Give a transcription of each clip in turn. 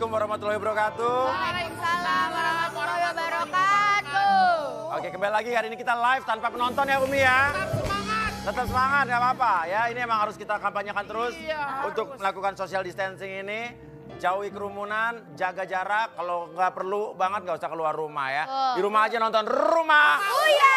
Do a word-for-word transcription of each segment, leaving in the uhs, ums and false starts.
Assalamualaikum warahmatullahi wabarakatuh. Waalaikumsalam warahmatullahi wabarakatuh. Oke, kembali lagi hari ini kita live tanpa penonton ya Umi ya. Tetap semangat. Tetap semangat, gak apa-apa ya. Ini emang harus kita kampanyekan terus Iya, untuk harus. melakukan social distancing ini. Jauhi kerumunan, jaga jarak. Kalau nggak perlu banget nggak usah keluar rumah ya. Oh. Di rumah aja nonton rumah. Oh ya.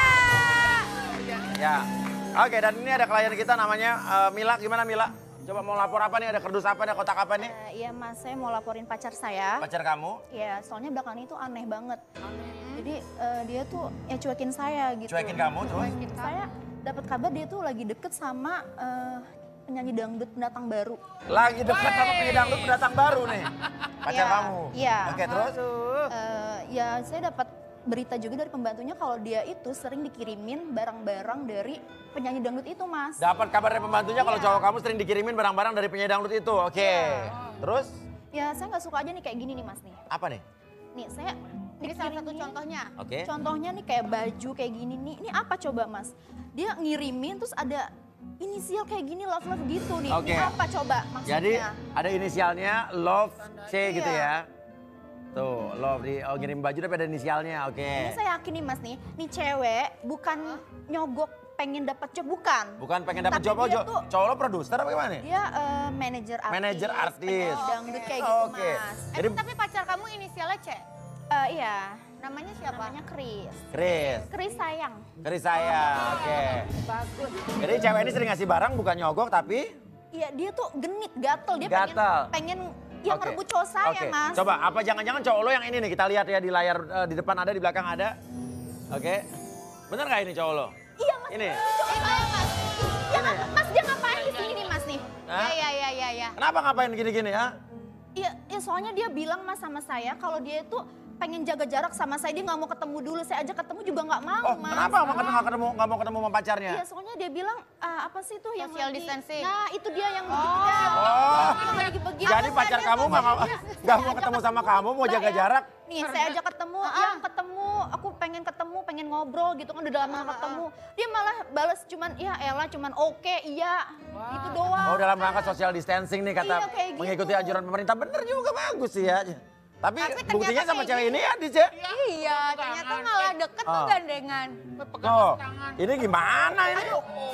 Ya. Oke, dan ini ada klien kita namanya eh, Mila. Gimana Mila? Coba mau lapor apa nih? Ada kerdus apa, ada kotak apa nih? Eh, Iya mas, saya mau laporin pacar saya. Pacar kamu? Ya, soalnya belakangan ini tuh aneh banget. Jadi eh, dia tuh ya cuekin saya gitu. Cuekin kamu terus? Saya dapat kabar dia tuh lagi deket sama eh, penyanyi dangdut pendatang baru. Lagi dekat sama penyanyi dangdut pendatang baru nih. Pacar Ya, kamu? Iya. Oke, terus? Eh, ya saya dapat berita juga dari pembantunya kalau dia itu sering dikirimin barang-barang dari penyanyi dangdut itu mas. Dapat kabar dari pembantunya kalau Iya. cowok kamu sering dikirimin barang-barang dari penyanyi dangdut itu. Oke. Iya. Terus? Ya saya nggak suka aja nih kayak gini nih mas nih. Apa nih? Nih saya Ini salah satu dikirimin- contohnya. Oke. Contohnya nih kayak baju kayak gini nih. Ini apa coba mas? Dia ngirimin terus ada inisial kayak gini love love gitu nih. Oke. Ini apa coba maksudnya? Jadi ada inisialnya Love C gitu Iya. ya. Tuh, Love di oh, ngirim baju tapi ada inisialnya. Oke. Ini saya yakin nih mas nih. Nih cewek bukan nyogok pengen dapat job bukan. Bukan pengen dapat Tapi job, oh, dia jo- tuh- cowok lo produser apa gimana nih? Dia eh, manajer artis. Manajer artis. penyanyi dangdut kayak Oh, gitu oke. mas. Jadi Eh, tapi pacar kamu inisialnya C. Eh, iya. Namanya siapa? Namanya Chris. Chris, Chris sayang. Chris saya. Oke. Bagus. Jadi cewek ini sering ngasih barang bukan nyogok tapi Iya dia tuh genit gatel. Dia Gatel. pengen pengen yang Oke. merebut cowok saya Oke. mas. Coba apa jangan-jangan cowok lo yang ini nih kita lihat ya di layar eh, di depan ada di belakang ada. Oke. Bener nggak ini cowok lo? Iya mas. Ini. Iya mas. Ya, Ini. mas dia ngapain di sini nih mas nih? Hah? Ya ya ya ya ya. Kenapa ngapain gini-gini ya? Iya, ya soalnya dia bilang mas sama saya kalau dia itu pengen jaga jarak sama saya, dia nggak mau ketemu dulu, saya ajak ketemu juga nggak mau Oh, mas. kenapa nggak ketemu, nggak ketemu, nggak mau ketemu sama pacarnya? Iya, soalnya dia bilang ah, apa sih tuh yang Social lagi- distancing. Nah, itu dia yang Oh. begitu. Oh. Yang lagi begitu. Jadi pacar kamu nggak mau, nggak mau ketemu sama kamu, mau jaga jarak? Nih, saya ajak ketemu, yang ketemu, aku pengen ketemu, pengen ngobrol gitu kan udah lama nggak ketemu. Dia malah balas cuman, ya elah cuman oke, iya, itu doang. Oh, dalam rangka social distancing nih kata Iya, kayak gitu. mengikuti anjuran pemerintah. Bener juga, bagus sih ya. Tapi, Tapi ternyata buktinya sama kayak cewek gitu. ini ya, Dice. Iya, ternyata malah deket tuh Oh. gandengan. Oh, ini gimana ini?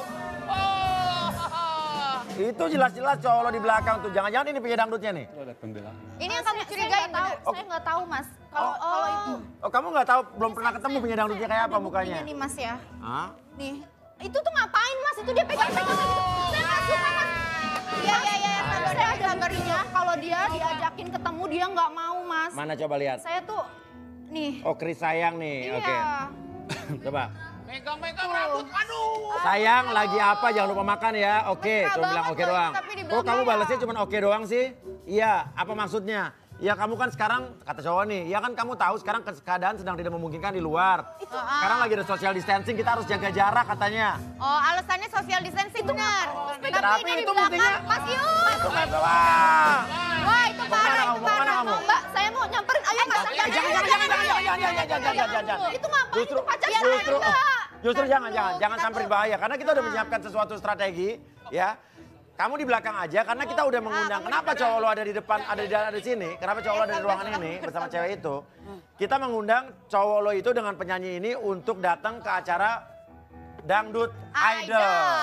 Oh. Itu jelas-jelas cowok lo di belakang tuh. Jangan-jangan ini penyanyi dangdutnya nih. Ini yang kamu Saya- curigain saya nggak tahu, bener. saya nggak tahu mas. Kalau Oh. kalau itu. Oh, kamu nggak tahu, belum pernah ketemu penyanyi dangdutnya kayak Ada apa mukanya? buktinya nih mas ya. Hah? Nih, itu tuh ngapain mas? Itu dia pegang-pegang gitu. Saya nggak suka mas. Iya iya iya, sabar Saya deh, ada sabar buktinya kalau dia diajakin ketemu dia nggak mau mas. Mana coba lihat. Saya tuh, nih. Oh, Chris sayang nih. Iya. Oke. Coba. Megang-megang rambut, aduh. Sayang lagi apa jangan lupa makan ya. Oke, Mesra cuma bilang banget oke loh, doang. tapi dibilang Kok kamu iya. balasnya cuma oke doang sih? Iya, apa maksudnya? Ya kamu kan sekarang, kata cowok nih, ya kan kamu tahu sekarang ke- keadaan sedang tidak memungkinkan di luar. Sekarang lagi ada social distancing, kita harus jaga jarak katanya. Oh, alasannya social distancing benar. Tapi, Tapi ini di itu belakang buktinya. Mas Yus. Itu kan, wah. Wah, itu Mau kemana parah, kamu? itu Mau kemana parah. kamu? Mbak, saya mau nyamperin, ayo mas. Eh, jangan, jangan, jangan, jangan, jangan, jangan, jangan, jangan, jangan, jangan, jangan. Itu ngapain? Justru, Itu pacar saya, justru, Mbak. justru Ntar jangan, dulu, jangan, jangan kita sampai tuh- bahaya. Karena kita udah menyiapkan sesuatu strategi, ya. Kamu di belakang aja, karena kita udah mengundang. Kenapa cowok lo ada di depan, ada di ada di sini? Kenapa cowok lo ada di ruangan ini bersama cewek itu? Kita mengundang cowok lo itu dengan penyanyi ini untuk datang ke acara Dangdut Idol.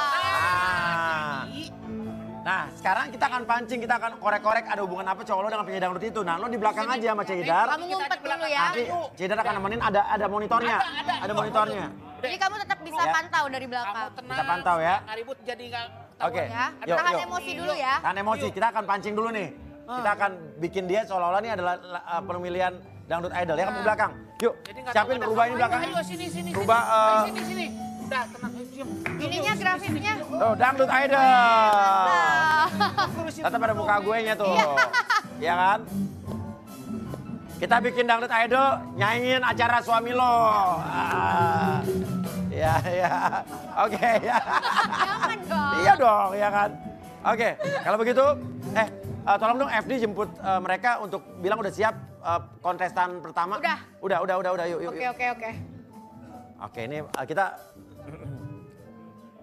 Ah. Nah, sekarang kita akan pancing, kita akan korek-korek ada hubungan apa cowok lo dengan penyanyi dangdut itu. Nah, lo di belakang aja sama Cedar. Kamu ngumpet dulu ya. Nanti Cedar akan nemenin ada ada monitornya. Ada monitornya. Jadi kamu tetap bisa Ya. pantau dari Kamu belakang. tenang. Kita pantau ya. Nggak ribut jadi nggak Oke. Ya, Yuk, tahan yuk. emosi dulu ya. Tahan emosi, kita akan pancing dulu nih. Kita akan bikin dia seolah-olah ini adalah uh, pemilihan dangdut idol. Ya, kamu di belakang. Yuk, Jadi nggak siapin tahu ada rubah ini kamu. belakang. Ayo sini sini. Rubah, sini. eh, Ayo, sini sini. Udah tenang, ayo diam. Ininya grafisnya. Tuh, dangdut idol. Terusin Tetap ada dulu. muka gue nya tuh. Iya kan? Kita bikin dangdut idol, nyanyiin acara suami lo. Ah. Ya, ya. Oke, ya. Jangan dong. Iya dong, ya kan? Oke, kalau begitu, eh, eh, tolong dong F D jemput eh, mereka untuk bilang udah siap eh, kontestan pertama. Udah. Udah, udah, udah, udah, yuk, yuk. Oke yuk. oke oke. Oke, ini eh, kita...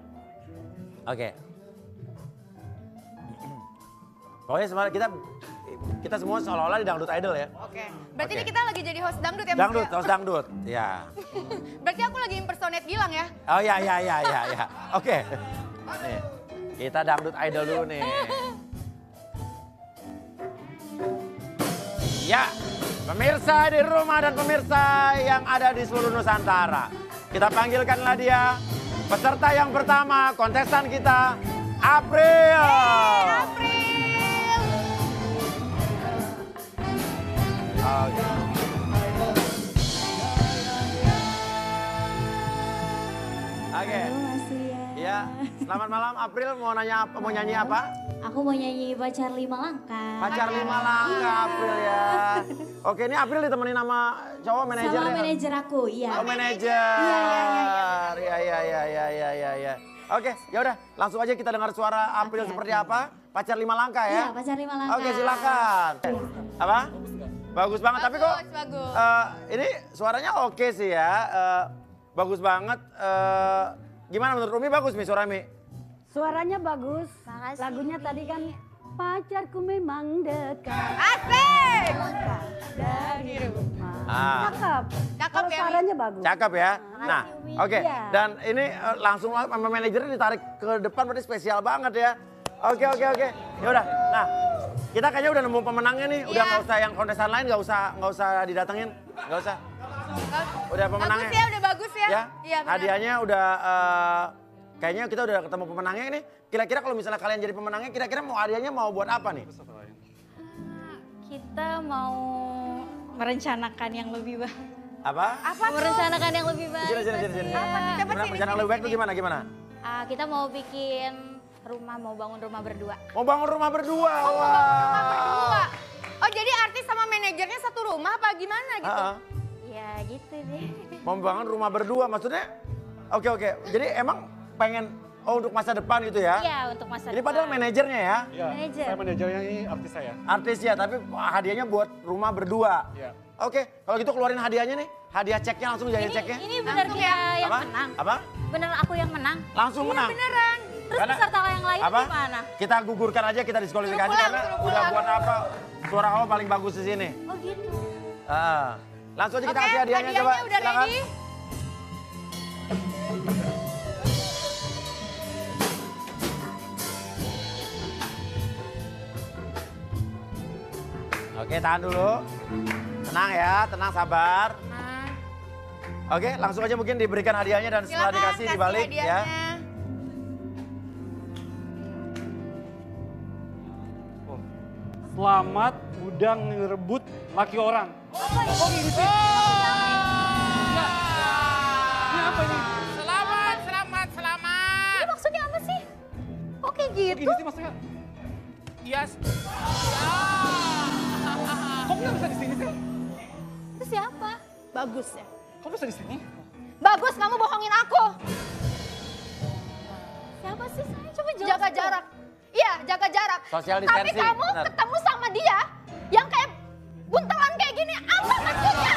Oke. Pokoknya sebenarnya kita kita semua seolah-olah di Dangdut Idol ya. Oke. Berarti Oke. ini kita lagi jadi host dangdut ya? Mas, Dangdut, ya? host dangdut. Ya. Berarti aku lagi impersonate Gilang ya? Oh ya, ya, ya, ya, ya. Oke. Nih, kita Dangdut Idol dulu nih. Ya, pemirsa di rumah dan pemirsa yang ada di seluruh Nusantara. Kita panggilkanlah dia, peserta yang pertama, kontestan kita, April. April! Oke. Oke. Makasih ya. Ya, selamat malam April. Mau nanya apa? Mau nyanyi apa? Aku mau nyanyi Pacar Lima Langkah. Pacar lima langkah April ya. Oke, ini April ditemenin sama cowok manajer Sama ya? manajer aku, iya. Oh manajer. Iya, iya, iya, Iya, iya, iya, iya, iya, iya, iya. Oke, ya udah langsung aja kita dengar suara April Oke, seperti oke. apa? Pacar lima langkah ya? Iya, Pacar Lima Langkah. Oke, silakan. Apa? Bagus banget, tapi kok Bagus, bagus. eh, ini suaranya oke sih ya. Eh, bagus banget. Eh, gimana menurut Umi bagus Mi suara Mi? Suaranya bagus. Makasih. Lagunya tadi kan pacarku memang dekat Asik! dari rumah. Ah. Cakep. Cakep Kalau ya, Mi? suaranya bagus. Cakep ya. Nah, Umi. oke. Iya. Dan ini eh, langsung sama manajernya ditarik ke depan berarti spesial banget ya. Oke, oke, oke. Ya udah. Nah, kita kayaknya udah nemu pemenangnya nih. Udah Iya. nggak usah yang kontestan lain, nggak usah nggak usah didatengin, nggak usah. Udah pemenangnya. Bagus ya, udah bagus ya? Ya. Iya, benar. Hadiahnya udah eh, kayaknya kita udah ketemu pemenangnya ini. Kira-kira kalau misalnya kalian jadi pemenangnya, kira-kira mau hadiahnya mau buat apa nih? Kita mau merencanakan yang lebih baik. Apa? Apa tuh? Merencanakan yang lebih baik. Sini, sini, sini, sini. Apa nih? Coba Gimana, sini, rencana sini, lebih baik tuh sini. gimana, gimana? Ah, kita mau bikin rumah, mau bangun rumah berdua. Mau bangun rumah berdua. Oh, Wah. rumah berdua. Oh, jadi artis sama manajernya satu rumah apa gimana gitu? Ah, ah. Ya gitu deh. Mau bangun rumah berdua maksudnya? Oke oke. Jadi emang pengen oh untuk masa depan gitu ya? Iya, untuk masa Ini padahal depan. manajernya ya? Iya, Manajer. saya manajernya ini artis saya. Artis ya, tapi hadiahnya buat rumah berdua. Iya. Oke, kalau gitu keluarin hadiahnya nih. Hadiah ceknya langsung jadi Ini, ceknya. ini benar Langsung dia ya? yang Apa? menang. Apa? Bener aku yang menang. Langsung menang. Beneran. Terus Karena- peserta yang lain Apa? gimana? Kita gugurkan aja, kita diskualifikasi Suruh pulang, karena suruh udah pulang. buat apa? Suara awal paling bagus di sini. Oh gitu. Ah. Langsung aja kita Oke, kasih hadiahnya, coba. udah Silakan. ready. Oke, tahan dulu. Tenang ya, tenang, sabar. Nah, Oke, langsung aja mungkin diberikan hadiahnya dan setelah silakan dikasih kasih dibalik ya. hadiahnya. Selamat udah ngerebut laki orang. Oh, ini apa ini? Selamat, selamat, selamat. Maksudnya apa sih? Kok kayak gitu? Ini sih maksudnya. Yes. Kok nggak bisa di sini sih? Itu siapa? Bagus ya. Kok bisa di sini? Bagus kamu bohongin aku. Siapa sih saya? Coba jelasin. Jaga dong. jarak. Iya, jaga jarak. Social Tapi distancing, kamu benar. ketemu sama dia yang kayak buntelan kayak gini. Apa maksudnya?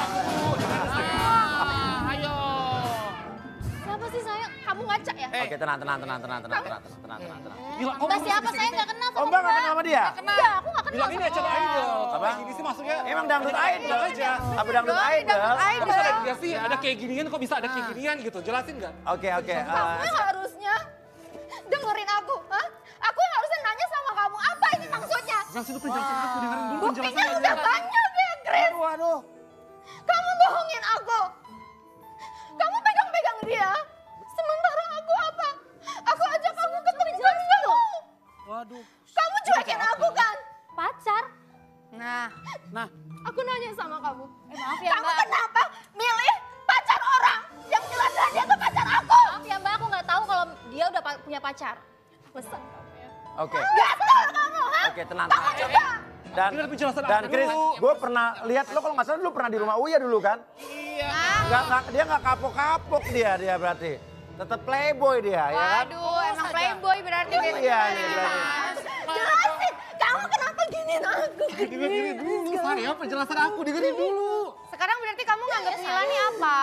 Ah, ayo. Siapa sih saya? Kamu ngaca ya? Eh. Oke, tenang, tenang, tenang, tenang, tenang, tenang, tenang, tenang, tenang. Gila, kok Mbak bisa siapa? di Saya sini? nggak kenal sama Oh, Mbak nggak Mbak. kenal sama dia? Enggak, aku nggak kenal. Bilang ini sama acara dia. idol. Apa? Kayak gini sih maksudnya. Emang dangdut Ada idol aja. Apa dangdut Doi, idol? dangdut Kok idol. bisa ada ya sih? Ada kayak ginian kok bisa ada kayak ginian gitu. Jelasin nggak? Oke, oke. eh, Kamu yang harusnya dengerin aku, hah? Aku yang harusnya nanya sama kamu, apa ini maksudnya? Jelasin dulu penjelasan aku, dengerin dulu Buktinya penjelasan udah banyak ya, Chris. Aduh, aduh. Kamu bohongin aku. Kamu pegang-pegang dia. Sementara aku apa? Aku ajak kamu ketemu kamu. Waduh. Kamu cuekin aku kan? Pacar. Nah, Nah, Aku nanya sama kamu. Eh maaf ya Kamu Mbak. kenapa milih pacar orang yang jelas-jelas dia tuh pacar aku? Maaf ya Mbak, aku nggak tahu kalau dia udah pa- punya pacar. Pesan. Oke, Gatel kamu, ha? oke, tenang, Kamu tenang. juga. Dan, Dengar penjelasan dan aku Chris, dulu. gue pernah lihat lo kalau nggak salah dulu pernah di rumah Uya dulu kan? Iya. Nggak, nggak- dia nggak kapok-kapok dia, dia berarti. Tetap playboy dia, ya kan? waduh, emang playboy berarti gitu. Iya, nih berarti. Jelasin, kamu kenapa giniin aku? dengerin dulu saya penjelasan aku, dengerin dulu. Sekarang berarti kamu nganggap Mila nih apa?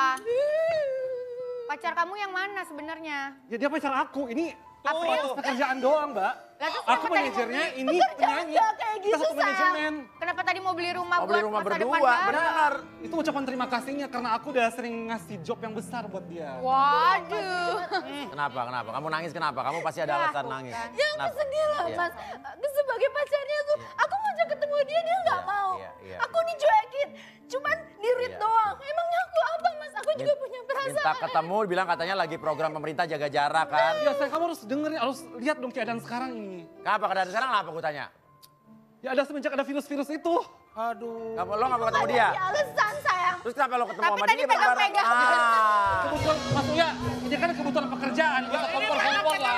Pacar kamu yang mana sebenarnya? Ya dia pacar aku, ini April? atas pekerjaan doang, Mbak. Lah, terus Aku kenapa tadi manajernya, mau- ini penyanyi. Enggak kayak Kita gitu, satu sayang. manajemen. Kenapa tadi mau beli rumah Mau buat beli rumah masa depan berdua, baru? benar. Itu ucapan terima kasihnya karena aku udah sering ngasih job yang besar buat dia. Waduh. Kenapa, kenapa? Kamu nangis kenapa? Kamu pasti ada alasan nangis. Ya aku Kenapa? sedih lah Iya. mas. Sebagai pacarnya tuh, aku ngajak ketemu dia, dia nggak Iya, mau. iya, iya. Aku dicuekin, cuman dirit Iya. doang. Emangnya aku apa mas? Aku juga punya perasaan. Minta ketemu, bilang katanya lagi program pemerintah jaga jarak kan. Ya saya kamu harus dengerin, harus lihat dong keadaan sekarang ini. Kenapa keadaan sekarang apa gue tanya? Ya ada semenjak ada virus-virus itu. Aduh. Kamu lo gak mau ketemu Ada dia? di alasan sayang. Terus kenapa lo ketemu Tapi sama tadi dia? pegang-pegang. Ah. Kebutuhan, Mas Uya, ini kan kebutuhan pekerjaan, bisa kompor-kompor lah.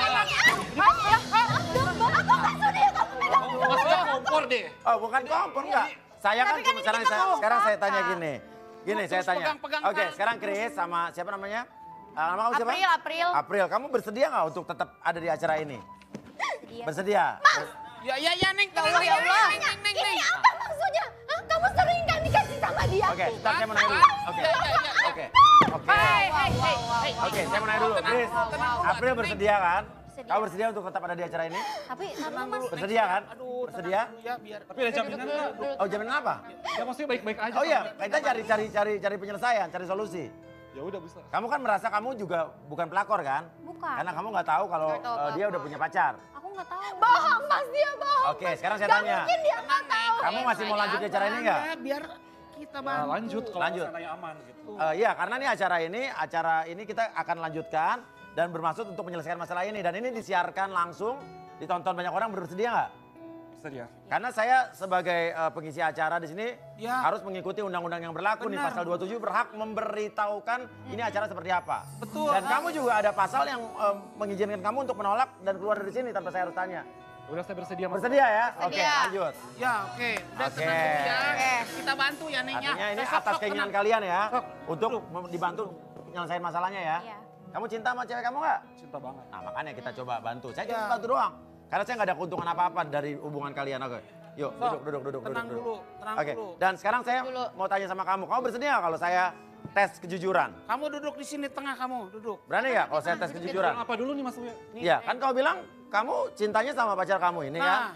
Aku nggak sudi kamu pegang. Mas Uya kompor deh. Oh bukan kompor enggak? Saya kan, Tapi kan ini sekarang kita saya, mau sekarang saya apa? tanya gini. Gini saya Terus tanya. pegang-pegang Oke tangan. sekarang Chris sama siapa namanya? Ah, nama kamu siapa? April, April. April, kamu bersedia nggak untuk tetap ada di acara ini? Bersedia. Ya, ya, ya, Neng. Ya Allah, ya Allah. Neng, Neng, Neng, Ini Neng. apa maksudnya? Hah? Kamu sering kan dikasih sama dia? Oke, sebentar saya mau nanya dulu. Oke, Ya, ya, ya. oke, oke. Hei, hei, hei, hei. Oke, saya mau nanya dulu. Chris, April bersedia kan? Bersedia. Kamu bersedia untuk tetap ada di acara ini? Tapi taruh mas. Bersedia kan? Aduh, Bersedia? ya biar. Tapi ada jaminan nggak? Oh jaminan apa? Ya maksudnya baik-baik aja. Oh iya, kita cari cari cari cari penyelesaian, cari solusi. Ya udah bisa. Kamu kan merasa kamu juga bukan pelakor kan? Bukan. Karena kamu nggak tahu kalau Nggak tahu eh, dia udah punya pacar. Aku nggak tahu. Bohong mas, dia bohong. Oke, sekarang saya Gak tanya. mungkin dia nggak tahu. Kamu masih mau lanjut di acara ini nggak? Ya, biar kita Ya, bantu. lanjut kalau Lanjut. sananya aman gitu. Eh, iya, karena ini acara ini, acara ini kita akan lanjutkan dan bermaksud untuk menyelesaikan masalah ini. Dan ini disiarkan langsung, ditonton banyak orang, bersedia nggak? Bersedia. Karena saya sebagai eh, pengisi acara di sini Ya. harus mengikuti undang-undang yang berlaku nih. Benar. Pasal dua puluh tujuh berhak memberitahukan ini acara seperti apa. Betul. Dan kamu juga ada pasal yang eh, mengizinkan kamu untuk menolak dan keluar dari sini tanpa saya harus tanya. Udah saya bersedia mas. Bersedia ya? Oke, Bersedia. lanjut. Ya, oke. Udah Oke. tenang dulu ya. Oke. Kita bantu ya, Neng ya. Artinya ini Eh, sok, atas sok, keinginan tenang. kalian ya Sok. untuk mem- dibantu nyelesain masalahnya ya. Iya. Kamu cinta sama cewek kamu nggak? Cinta banget. Nah makanya kita coba bantu. Saya cuma Ya. bantu doang. Karena saya nggak ada keuntungan apa-apa dari hubungan kalian. Oke. Yuk Sok, duduk, duduk, duduk, tenang duduk. dulu, tenang Oke. dulu. Dan sekarang saya Dulu. mau tanya sama kamu. Kamu bersedia nggak kalau saya tes kejujuran? Kamu duduk di sini tengah kamu, duduk. Berani nggak kalau saya tes kejujuran? Apa dulu nih mas Uya? Nih, Iya, Neng. kan kau bilang kamu cintanya sama pacar kamu ini kan? Nah,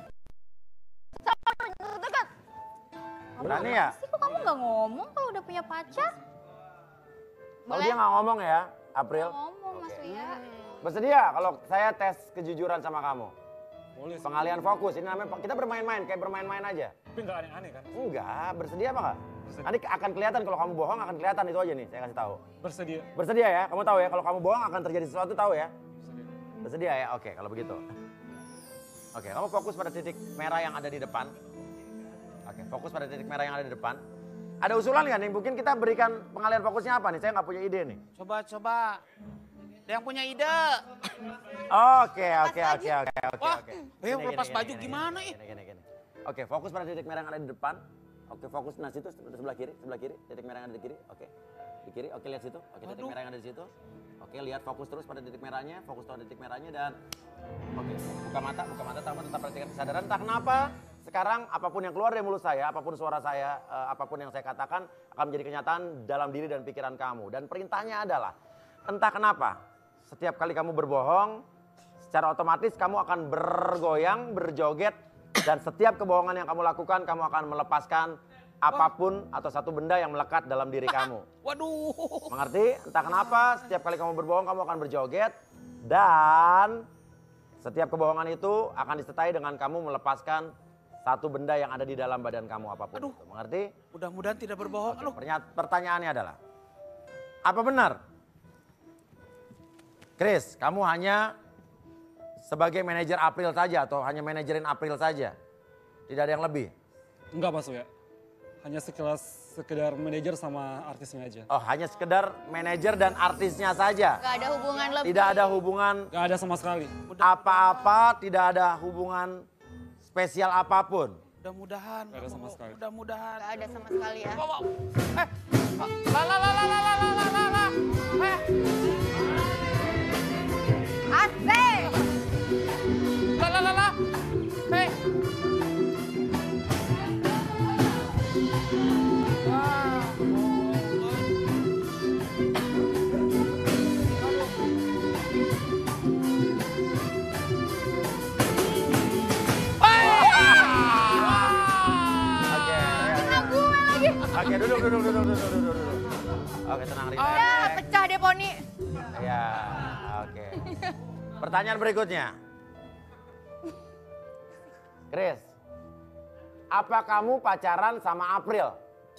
Dekat. Berani ya? Pasti kok kamu nggak ngomong kalau udah punya pacar? Kalau dia nggak ngomong ya, April. Ngomong mas Uya. Bersedia kalau saya tes kejujuran sama kamu? Boleh sih. Pengalihan fokus, ini namanya kita bermain-main, kayak bermain-main aja. Tapi nggak aneh-aneh kan? Enggak, bersedia apa nggak? Bersedia. Nanti akan kelihatan kalau kamu bohong akan kelihatan itu aja nih, saya kasih tahu. Bersedia. Bersedia ya, kamu tahu ya kalau kamu bohong akan terjadi sesuatu tahu ya? Bersedia. Bersedia ya, oke kalau begitu. Oke, kamu fokus pada titik merah yang ada di depan. Oke, fokus pada titik merah yang ada di depan. Ada usulan nggak nih? Mungkin kita berikan pengalihan fokusnya apa nih? Saya nggak punya ide nih. coba, coba. Ada yang punya ide? Oke, oke, oke, oke, oke, Wah, oke. eh, Gini, lepas gini, baju gini, gimana, gini, ih? gini, gini. Oke, fokus pada titik merah yang ada di depan. Oke, fokus nah situ sebelah kiri, sebelah kiri, titik merah yang ada di kiri. Oke. Di kiri, oke lihat situ. Oke, titik Waduh. merah yang ada di situ. Oke, lihat fokus terus pada titik merahnya, fokus pada titik merahnya dan oke, buka mata, buka mata, tamu tetap pada tingkat kesadaran. Entah kenapa sekarang apapun yang keluar dari mulut saya, apapun suara saya, eh, apapun yang saya katakan akan menjadi kenyataan dalam diri dan pikiran kamu. Dan perintahnya adalah, entah kenapa setiap kali kamu berbohong, secara otomatis kamu akan bergoyang, berjoget, dan setiap kebohongan yang kamu lakukan, kamu akan melepaskan apapun atau satu benda yang melekat dalam diri kamu. Waduh. Mengerti? Entah kenapa setiap kali kamu berbohong kamu akan berjoget dan setiap kebohongan itu akan disertai dengan kamu melepaskan satu benda yang ada di dalam badan kamu apapun. Aduh. Itu. Mengerti? Mudah-mudahan tidak berbohong. Oke, Aduh. pernya- pertanyaannya adalah, apa benar? Chris, kamu hanya sebagai manajer April saja atau hanya manajerin April saja? Tidak ada yang lebih? Enggak mas Uya. Hanya sekelas sekedar manajer sama artisnya aja. Oh, hanya sekedar manajer dan artisnya saja? Gak ada hubungan lebih. Tidak ada hubungan Gak ada sama sekali. apa-apa, tidak ada hubungan spesial apapun. Mudah-mudahan. Gak ada sama sekali. Mudah-mudahan. Gak ada sama sekali ya. Wow, wow. Eh, la la la la la la la la la. Eh, Asik! la la la la. Eh. Wah, oh, duduk, duduk, duduk, duduk, duduk. Oke, tenang, relax. Ya, pecah deh poni. Ya, oke. Pertanyaan berikutnya. Chris, apa kamu pacaran sama April?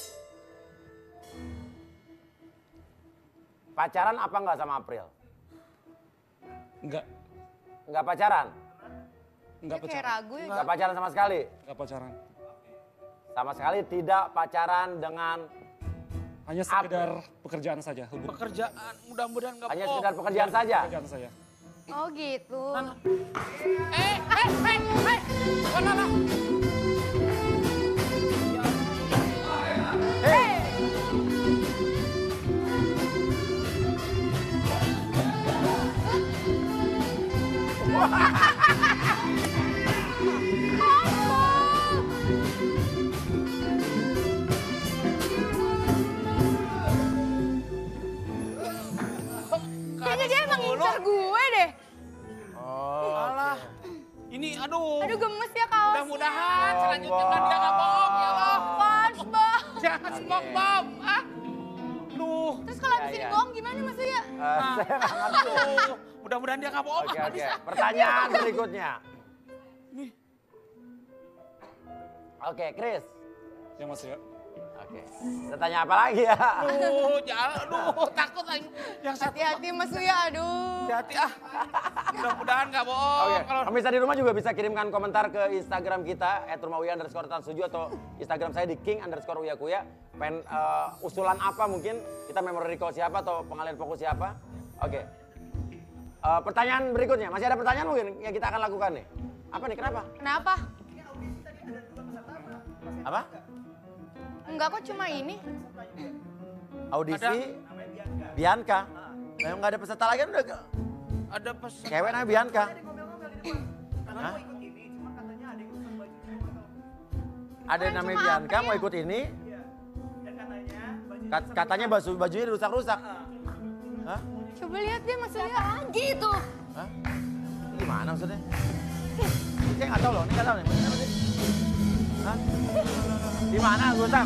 Pacaran apa enggak sama April? Enggak, Enggak pacaran? enggak Kayak pacaran. ragu ya. Enggak pacaran sama sekali? Enggak pacaran. Sama sekali tidak pacaran dengan Hanya sekedar pekerjaan saja. Hubungan Pekerjaan mudah-mudahan nggak hanya bohong. sekedar pekerjaan saja? pekerjaan saya. Oh gitu. Eh, eh, eh, eh. Oh, lah, lah. Kayaknya dia emang ngincer gue deh. Oh, Alah. Ini aduh. Aduh gemes ya kaosnya. Mudah-mudahan selanjutnya kan dia nggak bohong ya Allah. SpongeBob. Jangan SpongeBob. Ah. Duh. Terus kalau Ya, abis ini ya. bohong gimana Mas Uya? Eh, saya nggak ngerti. Aduh. Mudah-mudahan dia nggak bohong. Oke, oke. Pertanyaan berikutnya. Nih. Oke, Chris. Ya Mas ya. Oke. Kita tanya apa lagi ya? Aduh, jangan. Aduh, takut lagi. Yang satu. Hati-hati Mas Uya, aduh. Hati-hati ah. Mudah-mudahan nggak bohong. Oke, Kalau pemirsa di rumah juga bisa kirimkan komentar ke Instagram kita at rumah uya underscore tansuju atau Instagram saya di king underscore uyakuya. Pengen eh, usulan apa mungkin, kita memory recall siapa atau pengalihan fokus siapa. Oke. Eh, pertanyaan berikutnya, masih ada pertanyaan mungkin yang kita akan lakukan nih? Apa nih, kenapa? Kenapa? Apa? Enggak kok cuma ini. Audisi Bianca. Memang nggak ada peserta lagi kan udah ke- ada pesan. cewek namanya Bianca. Hah? Ada yang namanya Bianca mau ikut ini. Kat- Katanya baju bajunya rusak-rusak. Hah? Coba lihat deh Mas Uya. Gitu. Hah? Ini gimana maksudnya? Ini saya nggak tahu loh, ini nggak tahu nih. Ini apa sih? Hah? Di mana rusak?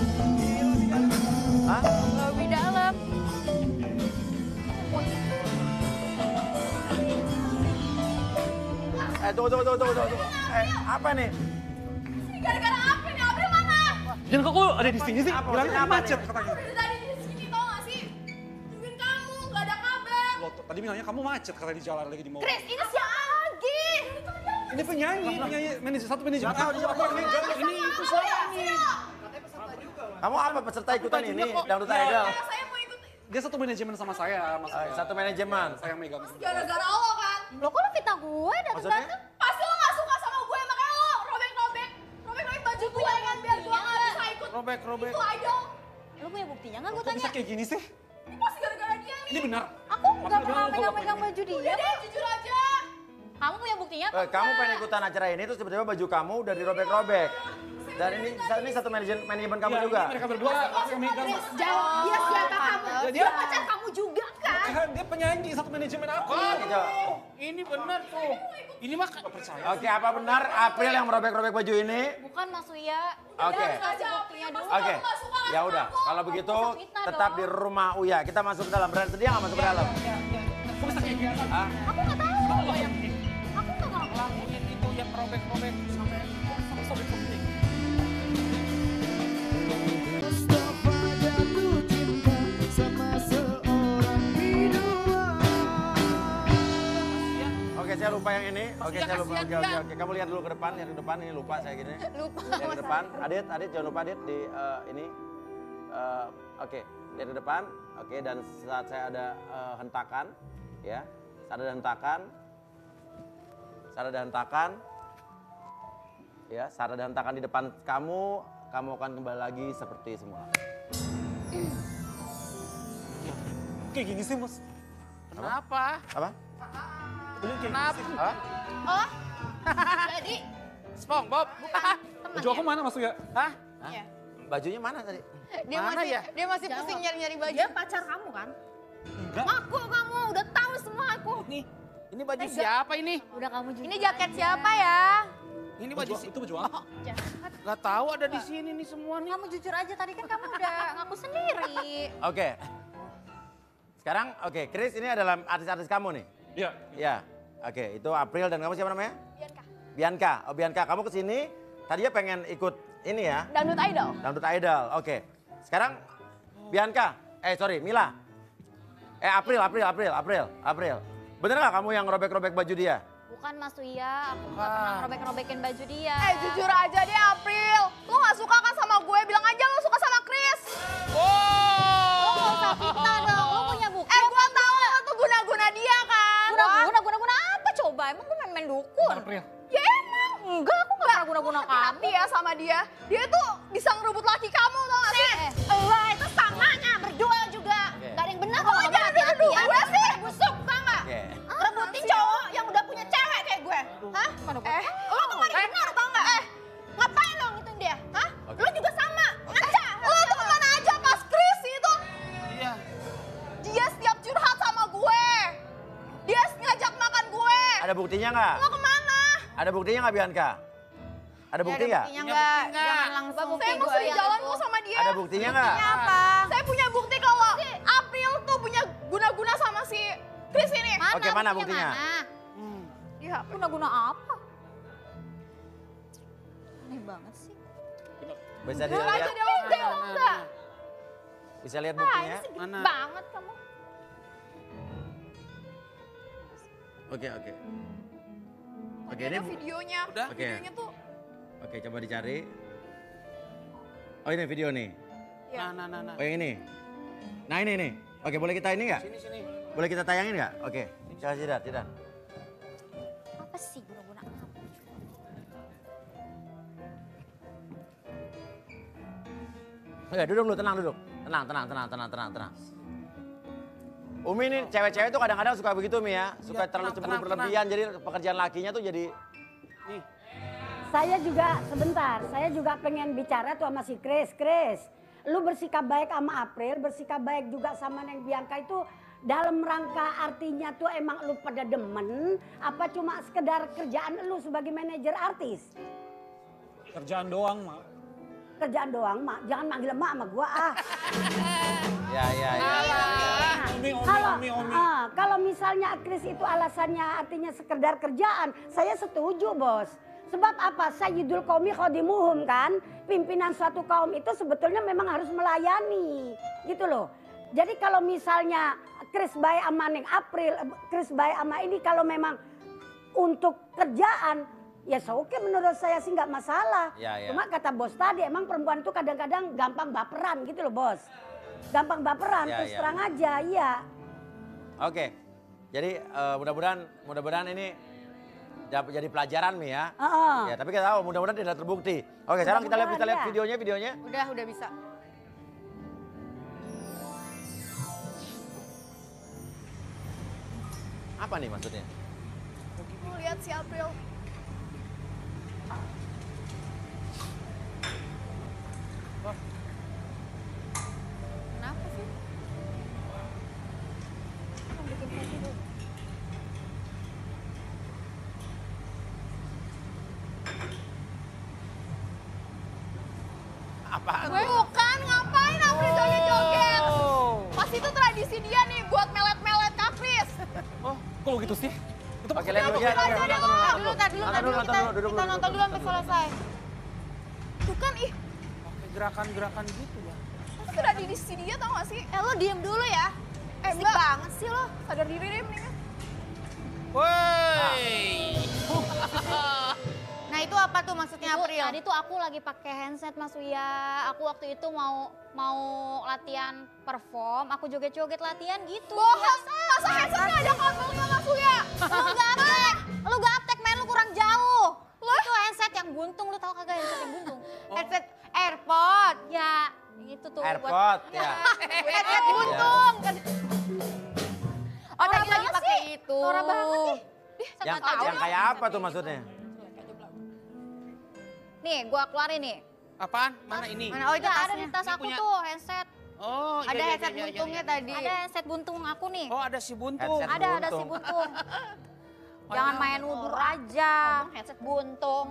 Hah? Lebih dalam. Eh tunggu tunggu tunggu tunggu tunggu. Eh apa nih? Ini gara-gara apa nih? April mana? Jangan kok ada di sini sih. Apa, Bilangnya maksudnya apa macet nih? katanya. Dari tadi di sini tau gak sih? Tungguin kamu, gak ada kabar. Loh, tadi bilangnya kamu macet katanya di jalan lagi di mau. Chris, ini siapa lagi? Ini penyanyi, penyanyi manajer satu manajemen. Ini itu saya. Kamu apa peserta ikutan ini? kok. Dangdut Iya. Idol. Saya mau ikut. Dia satu manajemen sama saya, Mas. Eh, Satu manajemen. Saya yang megang. Gara-gara lo kan? Lo kok lo fitnah gue Maksudnya? datang-datang? Pasti lo gak suka sama gue, makanya lo robek-robek. Robek-robek baju gue kan, biar gue gak bisa ikut. Robek, robek. Itu idol. Lo punya buktinya nggak gue Kok bisa tanya? kayak gini sih? Ini pasti gara-gara dia nih. Ini benar. Aku nggak Makanya pernah aku nggak megang-megang pengen. baju dia. Udah deh, jujur aja. Kamu punya buktinya apa Eh, kamu enggak? pengen ikutan acara ini terus tiba-tiba baju kamu udah dirobek-robek. Dan ini ini satu manajemen manajemen kamu Iya, juga. ini mereka berdua, aku yang megang. Jawab, dia siapa kamu? Ya, Dia dia- pacar kamu juga kan? Bukan, dia penyanyi satu manajemen aku. Gitu. Ini benar tuh. Ini mah Gak percaya. Oke, apa benar April yang merobek-robek baju ini? Bukan Mas Uya. Oke. Dia harus kasih buktinya dulu. Oke. Ya udah, kalau begitu fitnah tetap dong. di rumah Uya. Kita masuk ke dalam. Beran sedia nggak masuk ke dalam? Kok bisa kayak gini? Hah? Aku nggak tahu. Allah yang Aku nggak tahu. lakuin itu yang robek-robek sampai sampai sobek-sobek. Oke, saya lupa yang ini. Oke, Iya, saya lupa. kasihan Oke, oke, dia. oke. Kamu lihat dulu ke depan, lihat ke depan. Ini lupa saya gini. Lupa. Lihat ke depan. Adit, Adit jangan lupa Adit di eh, ini. Eh, oke, lihat ke depan. Oke, dan saat saya ada eh, hentakan, ya. Saat ada hentakan. Saat ada hentakan. Ya, saat ada hentakan di depan kamu, kamu akan kembali lagi seperti semula. Kayak gini sih, Mas. Kenapa? Apa? Kenapa? Apa? Oh, jadi SpongeBob? Baju aku mana, Mas Uya? Hah? Iya. Bajunya mana tadi? dia Mana masih ya? dia masih pusing nyari-nyari baju. Dia pacar kamu kan? Enggak. Aku kamu udah tahu semua aku. Ini ini baju siapa ini? Udah kamu juga. Ini jaket siapa ya? Ini baju Baju- itu baju apa? Jahat. Gak tahu ada di sini nih semua nih. Kamu jujur aja, tadi kan kamu udah ngaku sendiri. Oke. Sekarang oke, Chris ini adalah artis-artis kamu nih. Iya. Iya. Oke, itu April dan kamu siapa namanya? Bianca. Bianca. Oh Bianca, kamu kesini tadinya pengen ikut ini ya? Dangdut Idol. Dangdut Idol. Oke. Sekarang Bianca, eh sorry Mila. Eh April, April, April, April, April. Bener gak kamu yang robek-robek baju dia? Bukan Mas Uya, aku gak pernah robek-robekin baju dia. Eh jujur aja deh April. Lu gak suka kan sama gue? Bilang aja lu suka sama Chris. Lo gak usah fitnah dong, lo punya bukti. Eh gue tahu lu tuh guna-guna dia kan. Guna-guna, guna-guna apa coba? Emang gue main-main dukun? Bentar, April. Ya emang. Enggak, aku gak pernah guna-guna kamu. Hati ya sama dia. Dia tuh bisa ngerebut laki kamu tau gak sih? Lah itu samanya berdua juga. Oke. Gak ada yang benar Oh, kalau ngomong jangan hati-hati nuduh ya. gue sih. Busuk tau gak? Oke. Rebutin cowok yang udah punya cewek kayak gue. Hah? Eh, lo kemarin benar tau gak? Eh, ngapain lo ngituin dia? Hah? Oke. Lo juga sama. Ngaca. Lu tuh kemana aja pas Chris itu? Iya. Dia setiap curhat sama gue. Dia ngajak makan gue. Ada buktinya nggak? Lo kemana? Ada buktinya nggak Bianca? Ada bukti nggak? Buktinya enggak, jangan langsung Saya mau sering jalan kok sama dia. Ada buktinya nggak? apa? Saya punya bukti kalau April tuh punya guna-guna sama si Chris ini. Mana Oke, mana buktinya? Mana? Ya, Guna-guna apa? Aneh banget sih. Bisa jujur aja dilihat, dia video enggak? bisa lihat buktinya? Mana? Banget kamu. Oke, oke. Oke, Oke, ini ada bu- videonya. Udah? Oke. Videonya tuh Oke, coba dicari. Oh ini video nih. Nah, nah, nah, nah. Oh yang ini. Nah ini nih. Oke, boleh kita ini nggak? Sini, sini. Boleh kita tayangin nggak? Oke. Coba tidak, tidak. Apa sih guna-guna apa? Oke, duduk dulu, tenang duduk. Tenang, tenang, tenang, tenang, tenang, tenang. Umi ini cewek-cewek tuh kadang-kadang suka begitu Mi ya. Suka Ya, terlalu tenang, cemburu tenang, berlebihan. Jadi pekerjaan lakinya tuh jadi... Nih. Saya juga sebentar, saya juga pengen bicara tuh sama si Chris. Chris, lu bersikap baik sama April, bersikap baik juga sama Neng Bianca itu dalam rangka artinya tuh emang lu pada demen apa cuma sekedar kerjaan lu sebagai manajer artis? Kerjaan doang, Mak. Kerjaan doang, Mak. Jangan manggil emak sama gua ah. Ya, ya, ya. Omi, Omi, Kalau Omi, Omi. ah, kalau misalnya Chris itu alasannya artinya sekedar kerjaan, saya setuju, Bos. Sebab apa? Sayyidul qaumi khadimuhum kan. Pimpinan suatu kaum itu sebetulnya memang harus melayani. Gitu loh. Jadi kalau misalnya Chris baik sama Neng April, Chris baik sama ini kalau memang untuk kerjaan, ya oke menurut saya sih nggak masalah. Ya, ya. Cuma kata bos tadi emang perempuan itu kadang-kadang gampang baperan gitu loh bos. Gampang baperan, Ya, terus ya. terang aja, iya. Oke. Jadi eh, mudah-mudahan mudah-mudahan ini dapat jadi pelajaran Mi ya. Heeh. Ya, tapi kita tahu mudah-mudahan tidak terbukti. Oke, sekarang kita lihat kita lihat Mudah-mudahan, ya. videonya, videonya. udah udah bisa. Apa nih maksudnya? Lu lihat si April. Kenapa sih? Apaan? Bukan, ngapain April joget-joget? Pas itu tradisi dia nih buat melet-melet kapris. Oh, kok gitu sih? Itu Oke, lihat dulu ya. Aja deh, Nonton dulu, Bang. nonton dulu. Ntar dulu, Nonton ntar dulu, dulu, nonton kita, dulu, duduk kita dulu, nonton duduk dulu sampai selesai. Tuh kan, ih, Pakai gerakan-gerakan gitu ya. itu tradisi dia tau gak sih? Eh lo diem dulu ya. Eh, Asik Mbak. banget sih lo. Sadar diri deh mendingan. Woi. Nah itu apa tuh maksudnya Itu April? tadi tuh aku lagi pakai handset Mas Uya. Aku waktu itu mau mau latihan perform, aku joget-joget latihan gitu. Bohong, masa headsetnya ada kabelnya Mas Uya? Lu gaptek, lu gaptek main lu kurang jauh. Lu itu handset yang buntung, lu tahu kagak handset yang buntung? Headset AirPod. Ya, itu tuh buat Airpod, ya. Headset buntung. Oh tadi lagi banget pakai sih. itu. Norak banget ih. Yang, yang kayak apa tuh maksudnya? Nih gua keluarin nih. Apaan? Mana ini? Mana? Oh itu Udah ada tasnya. di tas Ini aku punya- tuh handset. Oh, iya, Ada iya, headset iya, iya, buntungnya iya. tadi. Ada handset buntung aku nih. Oh, ada si buntung. Headset. Ada, ada si buntung. buntung. Jangan main udur aja. Ngomong headset buntung.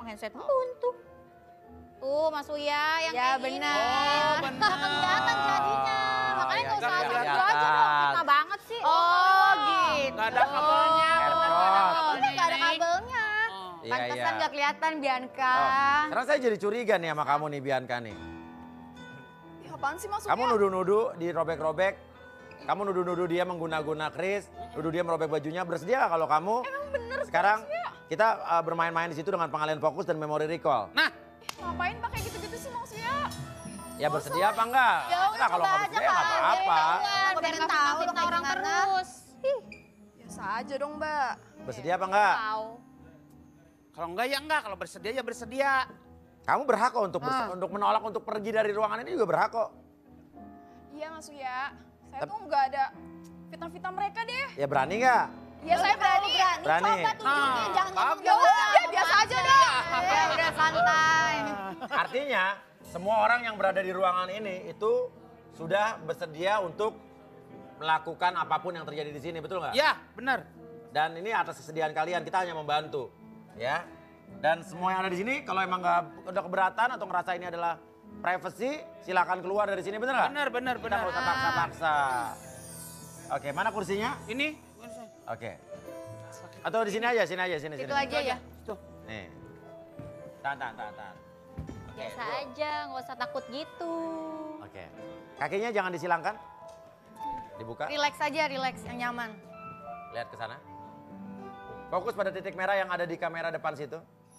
handset buntu. Tuh Mas Uya yang Ya kayak gini. benar. Oh, benar. Nggak kelihatan jadinya. Makanya ya, nggak usah nggak asal kelihatan. gua aja dong. Fitnah banget sih. Oh gitu. Gak ada kabelnya. Airport. Gak ada Iya kabelnya nggak ada ini. kabelnya. Oh. Iya, Pantesan iya. nggak kelihatan Bianca. Oh, sekarang saya jadi curiga nih sama kamu nih Bianca nih. Ih, apaan sih maksudnya? Kamu nuduh-nuduh dirobek-robek. Kamu nuduh-nuduh dia mengguna-guna kris, nuduh dia merobek bajunya. Bersedia nggak kalau kamu? Emang bener sekarang kita uh, bermain-main di situ dengan pengalian fokus dan memori recall. Nah, Ngapain pakai gitu-gitu sih maksudnya? Ya bersedia apa enggak? Ya udah Nah, kalau coba nggak aja bersedia nggak Kak. apa-apa. Biar biar tahu fitnah orang terus. Ih, Biasa aja dong mbak. Bersedia apa enggak? tahu. kalau enggak ya enggak. Kalau bersedia ya bersedia. Kamu berhak kok untuk berse- Ah. untuk menolak untuk pergi dari ruangan ini juga berhak kok. Iya Mas Uya, saya Tep- tuh nggak ada fitnah-fitnah mereka deh. Ya berani nggak? Iya saya berani. Berani. Coba tunjukin, Nah, jangan ngomong Ya udah biasa aja dah. Ya udah santai. Artinya semua orang yang berada di ruangan ini itu sudah bersedia untuk melakukan apapun yang terjadi di sini, betul nggak? Ya, benar. Dan ini atas kesediaan kalian, kita hanya membantu, ya. Dan semua yang ada di sini, kalau emang nggak udah keberatan atau ngerasa ini adalah privacy, silakan keluar dari sini, bener nggak? Benar, benar, Kita benar. nggak usah paksa-paksa. Oke, mana kursinya? Ini. Oke. Atau di sini aja, sini aja, sini, Itu sini. aja ya. Tuh. Nih. Tahan, tahan, tahan, tahan. Oke, Biasa bro. aja, nggak usah takut gitu. Oke. Kakinya jangan disilangkan. Dibuka. Relax aja, relax yang nyaman. Lihat ke sana. Fokus pada titik merah yang ada di kamera depan situ.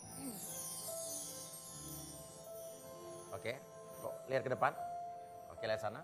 Oke. Kok lihat ke depan. Oke, lihat sana.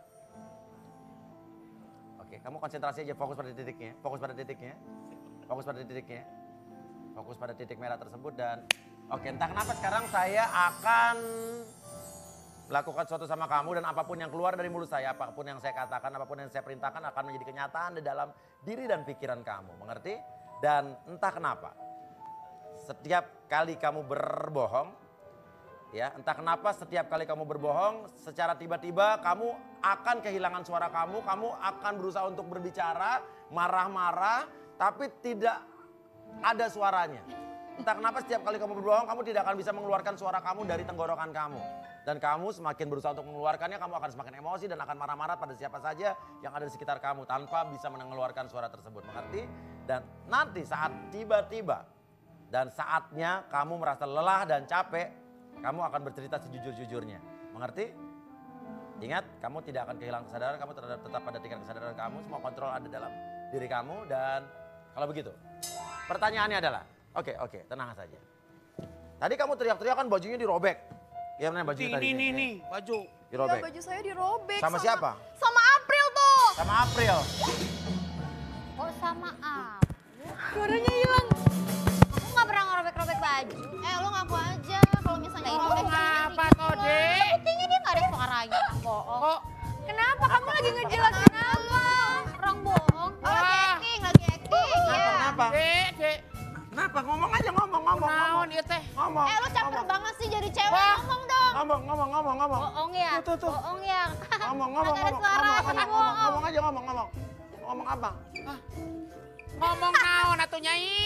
Oke, kamu konsentrasi aja, fokus pada titiknya. Fokus pada titiknya. Fokus pada titiknya. Fokus pada titik merah tersebut dan oke, entah kenapa sekarang saya akan melakukan sesuatu sama kamu dan apapun yang keluar dari mulut saya, apapun yang saya katakan, apapun yang saya perintahkan akan menjadi kenyataan di dalam diri dan pikiran kamu. Mengerti? Dan entah kenapa, setiap kali kamu berbohong, ya entah kenapa setiap kali kamu berbohong, secara tiba-tiba kamu akan kehilangan suara kamu, kamu akan berusaha untuk berbicara, marah-marah, tapi tidak ada suaranya. Entah kenapa setiap kali kamu berbohong, kamu tidak akan bisa mengeluarkan suara kamu dari tenggorokan kamu. Dan kamu semakin berusaha untuk mengeluarkannya, kamu akan semakin emosi dan akan marah-marah pada siapa saja yang ada di sekitar kamu tanpa bisa mengeluarkan suara tersebut. Mengerti? Dan nanti saat tiba-tiba dan saatnya kamu merasa lelah dan capek, kamu akan bercerita sejujur-jujurnya. Mengerti? Ingat, kamu tidak akan kehilangan kesadaran, kamu tetap, tetap pada tingkat kesadaran kamu, semua kontrol ada dalam diri kamu. Dan kalau begitu, pertanyaannya adalah, oke, oke, tenang saja. Tadi kamu teriak-teriak kan bajunya dirobek. Iya benar bajunya Ini, tadi. ini, ini, baju. Iya Dirobek. baju saya dirobek. Sama siapa? Sama April tuh. Sama April. Oh sama ah. Suaranya hilang. Aku nggak pernah ngerobek-robek baju. Eh lo ngaku aja kalau misalnya Nah, robek. Ngapa kok, Dek? Buktinya dia nggak ada suaranya. Bohong. Kok? Kenapa kamu lagi ngejelasin apa? Orang bohong. Oh, lagi Wah. acting, lagi acting. Kenapa, Ya. kenapa? Dek, dek. Kenapa? Ngomong aja, ngomong, ngomong, ngomong. Naon ieu teh? Ngomong. Eh lo caper ngomong. banget sih jadi cewek, Wah. ngomong dong. Ngomong, ngomong, ngomong, ngomong. Bohong ya. Tuh, tuh, tuh. Bohong ya. Ngomong, ngomong, Nggak ada ngomong, suara, ngomong, tadi ngomong, ngomong, bohong. ngomong aja, ngomong, ngomong. Ngomong apa? Ngomong naon atuh Nyai?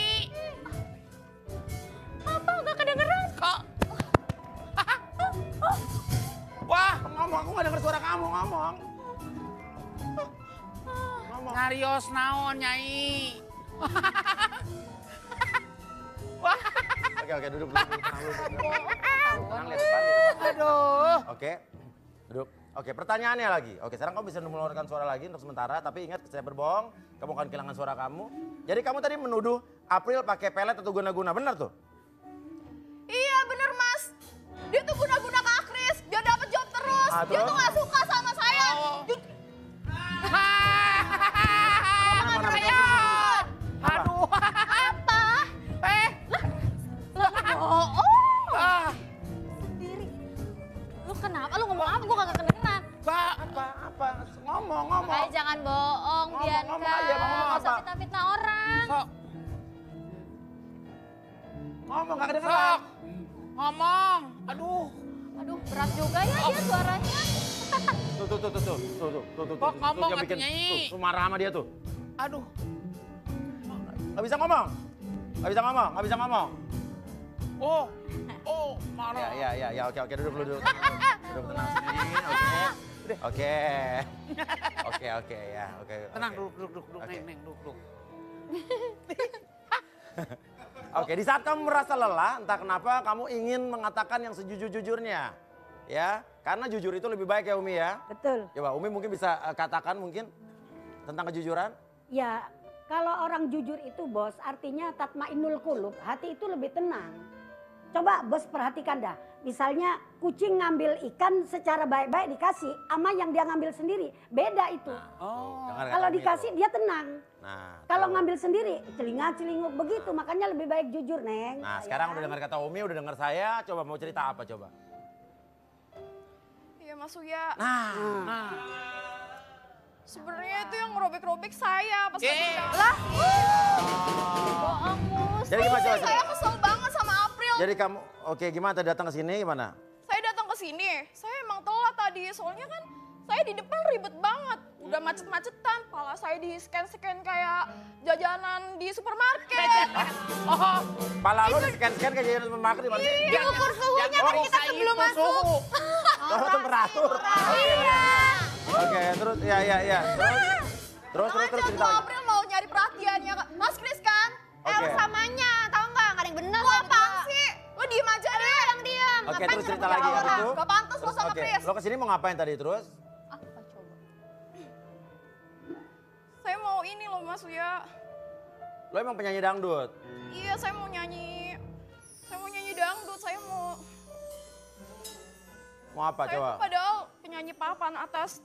Apa nggak kedengeran? Kok? Wah, Ngomong, aku gak denger suara kamu, ngomong. Ngomong. ngarios naon Nyai? Oke, oke, duduk, duduk, duduk, tenang dulu. Tenang, lihat depan, lihat depan. Aduh. Oke, duduk. Oke, pertanyaannya lagi. Oke, sekarang kamu bisa mengeluarkan suara lagi untuk sementara. Tapi ingat, saya berbohong, kamu akan kehilangan suara kamu. Jadi kamu tadi menuduh April pakai pelet atau guna-guna, benar tuh? Iya bener mas. Dia tuh guna-guna Kak Kris. Dia dapet job terus. Ah, Dia terus? tuh gak suka sama saya. Oh. Dia- Mana, mana, Ayo. Apa? Aduh. Apa? Eh. Bohong. Ah. Sendiri. Lu kenapa? Lu ngomong apa? Gua kagak kedengeran. Ba. Apa, apa? Ngomong, ngomong. Makanya jangan bohong, Ngomong, Bianca. ngomong aja, ngomong Nggak usah apa? fitnah-fitnah orang. Sok. Ngomong, gak kedengeran. Sok. Ngomong. Aduh. Aduh, berat juga ya dia suaranya. Tuh, tuh, tuh, tuh, tuh, tuh, tuh, tuh, tuh, Kok tuh, ngomong tuh, dia bikin- atuh, Nyai? tuh, tuh, marah sama dia tuh. Aduh. Gak bisa ngomong. Gak bisa ngomong, gak bisa ngomong. Oh, oh, marah. Ya, ya, ya, ya, oke, oke, duduk dulu, duduk. Duduk tenang sini, oke. Oke. Oke, oke, ya, oke. Tenang, oke. duduk, duduk, duduk, duduk, Oke. neng, neng, duduk, duduk. Oke, di saat kamu merasa lelah, entah kenapa kamu ingin mengatakan yang sejujur-jujurnya. Ya, karena jujur itu lebih baik ya Umi ya. Betul. Coba Umi mungkin bisa uh, katakan mungkin tentang kejujuran. Ya, kalau orang jujur itu bos, artinya tatmainul qulub, hati itu lebih tenang. Coba bos perhatikan dah, misalnya kucing ngambil ikan secara baik-baik dikasih, ama yang dia ngambil sendiri, beda itu. Oh. Dengar kata Kalau Umi dikasih itu. dia tenang. Nah, Kalau ngambil sendiri, celingak-celinguk begitu, makanya lebih baik jujur, Neng. Nah, Ya sekarang kan? udah dengar kata Umi, udah dengar saya, coba mau cerita apa coba? Iya Mas Uya, Nah, Nah, sebenarnya itu yang ngerobek-robek saya pas Ye. lagi jalan. Lah, bohong mus. jadi gimana coba? Saya kesel banget sama April. Jadi kamu, oke gimana tadi datang ke sini gimana? Saya datang ke sini, saya emang telat tadi, soalnya kan saya di depan ribet banget. Udah macet-macetan, pala saya di scan-scan kayak jajanan di supermarket. oh, Pala lu di scan-scan kayak jadi supermarket di mana sih? Iya, ukur suhunya kan kita sebelum masuk. Oh, temperatur. Iya. Oke, terus ya ya ya. Terus terus terus, terus Aja cerita tuh lagi. April mau nyari perhatiannya. Mas Kris kan? Oke. El samanya, tahu nggak? Nggak ada yang benar. Lu apaan sih? Lu diem aja deh. Yang diam. Oke, Ngapain terus sih cerita pakai lagi orang? habis itu. Gak pantas lo Terus, sama oke, Kris. lo kesini mau ngapain tadi terus? Apa coba? Saya mau ini loh Mas Uya. Lo emang penyanyi dangdut? Iya, saya mau nyanyi. Saya mau nyanyi dangdut, saya mau. Mau apa Saya coba? tuh padahal penyanyi papan atas.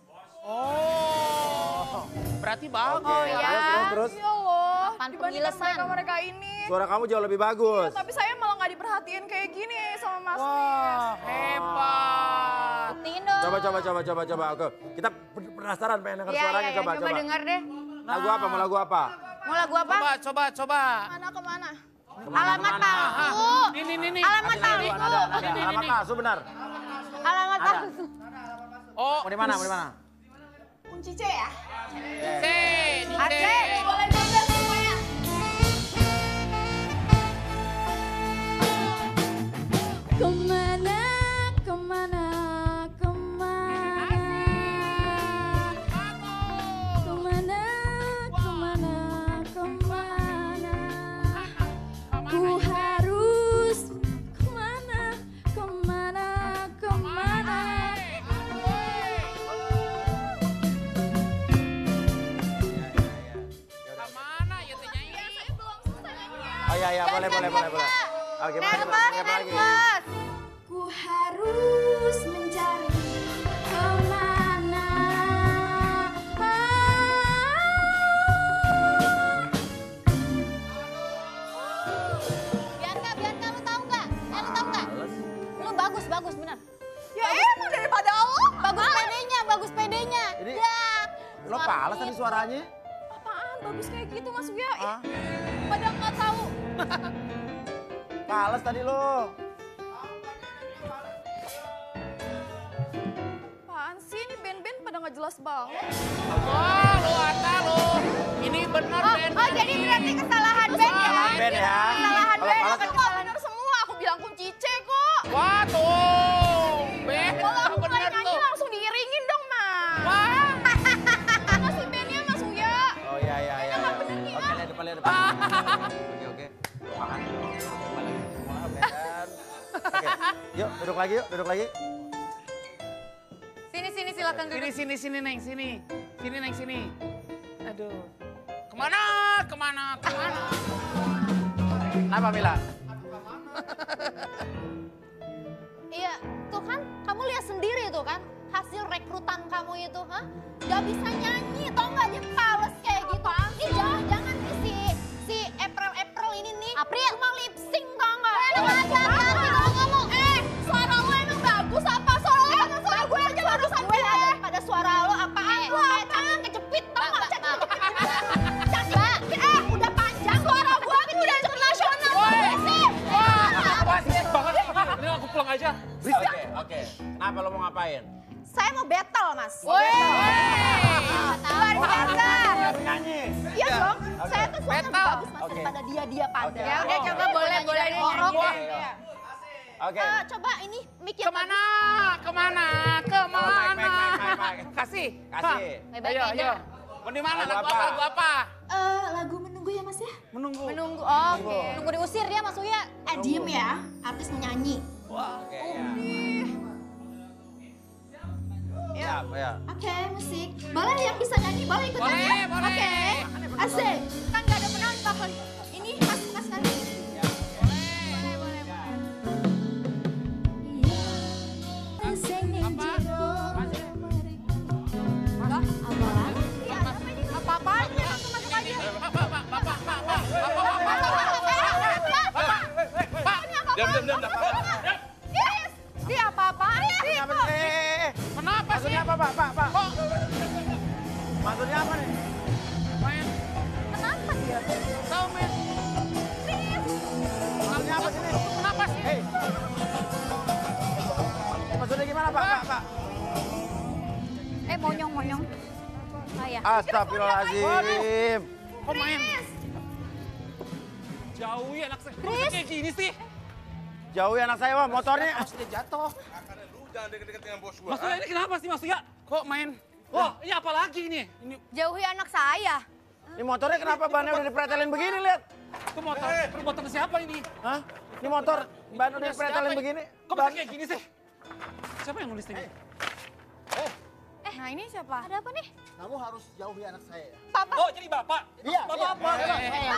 oh, berarti bagus. Oke, ya. terus terus terus. Iya loh, Papan dibandingkan pengilesan. mereka-mereka ini. Suara kamu jauh lebih bagus. Tapi saya malah nggak diperhatiin kayak gini sama Mas Kris. Wah, hebat. Buktiin dong. Coba coba coba coba coba. Oke, kita penasaran pengen dengar Iya, suaranya iya, iya. coba Coba coba. dengar deh. Lagu apa? Mau lagu apa? Mau lagu apa? Coba, coba, coba. Mana kemana? Alamat palsu. Nih, nih, nih, nih. Alamat Ada, ada, palsu. ada, ada. Ini, ini, Alamat ini. palsu benar. Alamat Ada. palsu. Oh, Mau di mana? Mau di mana? Kunci C ya? C, di C. Boleh joget semuanya. Kemana, kemana, kemana, kemana, kemana, kemana, ku harus kemana, kemana, kemana. Kemana ya teh nyanyi? Saya belum selesai nyanyinya. Oh iya iya boleh boleh boleh boleh. Oh gimana coba? Nervous, Apa lagi? nervous. Ku harus mencari kemana. Bianca, Bianca, lu tahu nggak? Eh, lu tahu nggak? Lu bagus, bagus benar. Ya emang daripada lo. Bagus pedenya, bagus pedenya. Ini- Ya. Lo palas tadi suaranya? Apaan bagus kayak gitu Mas Uya? Ih, Ah, pada nggak tahu. palas tadi lo. Apaan sih ini band-band pada nggak jelas banget. Wah, lu ada lu. Ini benar, Oh, Ben. oh jadi berarti kesalahan band ya? Salah band ya. Kesalahan Kalau band. palas Kan kok bener semua, aku bilang kunci C kok. Wah, tuh. Ben, Kalau aku mulai benar nyanyi tuh. langsung diiringin dong, Mas. Wah. Mana sih bandnya Mas Uya? Oh iya iya iya. nggak iya. bener nih, Oke, lihat depan lihat depan. Oke oke. Makan. Kembali semua Ben. Oke, yuk duduk lagi yuk, duduk lagi. Sini, sini silakan Sini, duduk. sini, sini, Neng, sini. Sini, Neng, sini. Aduh. Kemana, kemana, kemana? Apa Mila? Iya, tuh kan kamu lihat sendiri tuh kan hasil rekrutan kamu itu, hah? Gak bisa nyanyi, tau nggak dia pales kayak gitu. Ini jangan jangan nih si si April April ini nih. April cuma lip sync tau nggak? Enak aja nanti kalau ngomong. Eh, suara lo emang bagus apa? Suara lo emang suara gue aja bagusan gue. Pada suara lo apaan? Lo kayak cacing kejepit tau nggak? Cacing kejepit. Cacing, eh udah panjang suara gue kan udah internasional. Sih. Wah, sih banget. Ini aku pulang aja. Oke oke. Kenapa lo mau ngapain? Saya mau battle, Mas. Woi. Luar biasa. Nyanyi. Iya dong, Oke. saya tuh suaranya Battle. bagus Mas Oke. daripada dia dia pada. Oke. Ya udah, coba boleh boleh Oke, nyanyi. oke. Oke. eh, coba ini mic yang Kemana? Kemana? Mic, Kemana? mic, mic, mic, mic. Kasih. Kasih. Baik-baik Ayo, aja. ayo. Mau di mana? Lagu Lagu apa? apa? Lagu apa? Eh, lagu menunggu ya mas ya? Menunggu. Menunggu, oke. Tunggu diusir dia Mas Uya. Eh diem ya, artis menyanyi. Oke, ya. Siap, ya. Oke, musik. Boleh yang bisa nyanyi, boleh ikut Boleh, nyanyi? boleh. Oke, asik. Kan gak ada penonton. Ini mas, mas nanti. Apa? Apa-apanya, langsung masuk aja. Pak, Pak, Pak, Pak, Pak, Pak, Pak, Pak. Diam, diam, diam, diam. Yes, dia apa-apaan sih? Kenapa sih? Eh, eh, eh. Kenapa sih? Maksudnya apa, Pak? Pak, Pak. Kok Maksudnya apa nih? main? Kenapa dia? Tahu, men? Maksudnya apa sih nih? Kenapa sih? Hei. Maksudnya gimana, Pak? Pak, Pak. Eh monyong monyong. Saya. Astagfirullahaladzim. Kok main? Jauhi anak saya. Kok bisa kayak gini sih? Jauhi anak saya, Pak. Motornya. Pas dia jatuh. Mas Uya ini kenapa sih Mas Uya? Kok main? Wah, ini apa lagi ini? Ini Jauhi anak saya. Ini motornya kenapa bannya udah dipretelin begini, lihat. Itu motor, perbuatan siapa ini? Hah? Ini motor ban udah Punya dipretelin siapa begini. Kok bisa Ban. kayak gini sih? Siapa yang nulis ini? Eh, nah ini siapa? Ada apa nih? Kamu harus jauhi anak saya. Papa. Oh, jadi Bapak? Iya, Bapak iya. apa? Eh, eh,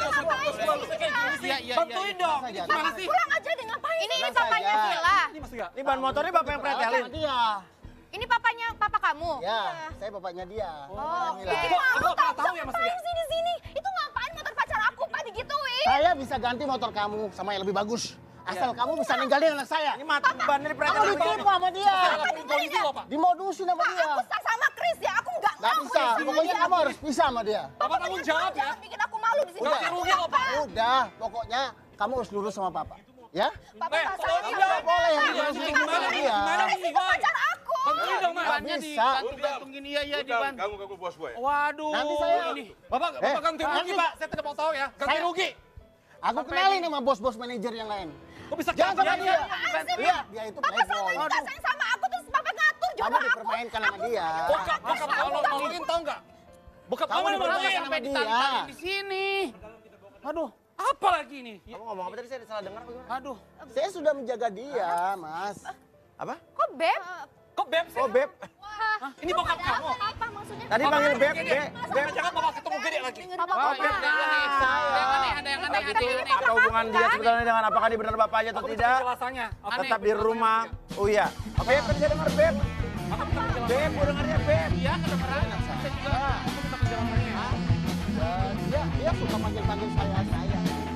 Iya, iya, Bantuin iya. dong. Saja. Gimana sih? Pulang aja deh, ngapain? Ini, ini Pulang papanya saja. Villa. Ini Mas Uya. Ini ban motornya bapak yang pretelin. Sama dia. Ini papanya papa kamu. Ya, saya bapaknya dia. Oh, Namanya oke. Mila. Aku nggak pernah tahu ya Mas Uya. Ngapain sih di sini? Itu ngapain motor pacar aku, Pak, digituin? Saya bisa ganti motor kamu sama yang lebih bagus. Asal kamu bisa ninggalin anak saya. Ini mat bannya Kamu dipretelin begini. ditipu sama dia. Saya laporin polisi loh Pak. Dimodusin sama dia. Aku sah sama Chris ya, aku nggak Gak mau. bisa. Pokoknya kamu harus pisah sama dia. Bapak tanggung jawab ya. Jangan bikin aku malu di sini. Udah. Ganti rugi loh Pak. Udah, pokoknya kamu harus lurus sama papa. Ya? Papa Eh, nggak kalau sayang ini sama nggak boleh, Papa. yang Gimana dimasukin sih? sama Gimana nih? dia. Gimana nih? Chris itu pacar aku. Bantuin dong Mas. Bannya bisa. digantung-gantungin, iya, iya, di ban. Kamu kamu bos gue. Waduh, Nanti saya- ini. Bapak, Eh, Bapak ganti rugi nanti- Pak. Saya tidak mau tahu ya. Ganti Saya- rugi. Aku kenalin sama bos-bos manajer yang lain. Kok bisa Jangan kayak sama gini? dia. Apaan sih, Iya, dia itu Papa selama playboy. ini nggak sayang sama aku, terus Papa ngatur Kamu jodoh aku. dipermainkan sama dia. Bokap, bokap kalau maluin tahu nggak? Bokap Kamu kamu yang dipermainkan maluin. sama Sampai dia. ditantangin di sini. Aduh, Apa lagi ini? Kamu ngomong apa tadi, saya salah dengar apa gimana? aduh. Saya sudah menjaga dia, Mas. Apa? Kok Beb? Kok Beb sih? Oh, Beb. Ini bokap kamu. Apa maksudnya? Tadi panggil Beb, Beb. Beb. Jangan-jangan bapak ketemu gede lagi. Papa Wah, Papa. ini ada yang aneh. Ada yang aneh, ada yang aneh, ada yang aneh. Apa hubungan dia sebetulnya dengan apakah dia benar bapaknya atau Aku minta tidak? penjelasannya. Aku Tetap minta di rumah. Oh iya. Beb, kan saya dengar Beb. Aku minta penjelasannya. Beb, gue dengarnya Beb. Iya, kedengeran. Saya juga. Aku minta penjelasannya. Dan dia, dia suka panggil-panggil saya, saya.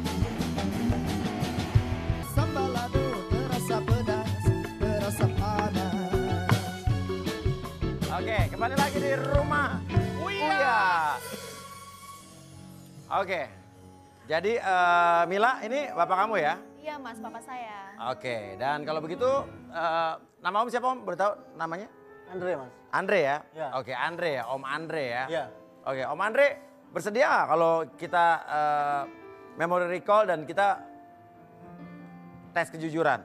Sambal lado terasa pedas, terasa panas. Oke, kembali lagi di rumah. Uya. Oke. Jadi eh, Mila, ini bapak kamu ya? Iya mas, papa saya. Oke, dan kalau begitu eh, nama om siapa om? Boleh tahu namanya? Andre, Mas. Andre ya? Ya. Oke, Andre ya, Om Andre ya. Iya. Oke, Om Andre bersedia nggak kalau kita eh, memory recall dan kita tes kejujuran?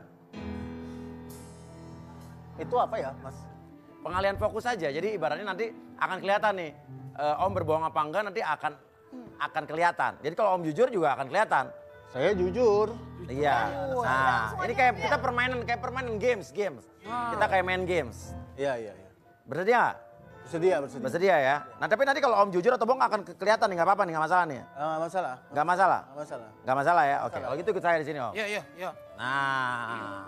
Itu apa ya, Mas? Pengalian fokus saja. Jadi ibaratnya nanti akan kelihatan nih eh, Om berbohong apa enggak nanti akan akan kelihatan. Jadi kalau Om jujur juga akan kelihatan. Saya jujur. Iya. Nah, ini kayak kita permainan kayak permainan games, games. Kita kayak main games. Iya, iya, iya. Bersedia nggak? Bersedia, bersedia. Bersedia ya. Nah, tapi nanti kalau Om jujur atau bohong akan ke- kelihatan nih, nggak apa-apa nih, nggak masalah nih. Ah, masalah. Nggak masalah. Nggak masalah. Nggak masalah ya. Oke, kalau gitu ikut saya di sini Om. Iya, iya, iya. Nah,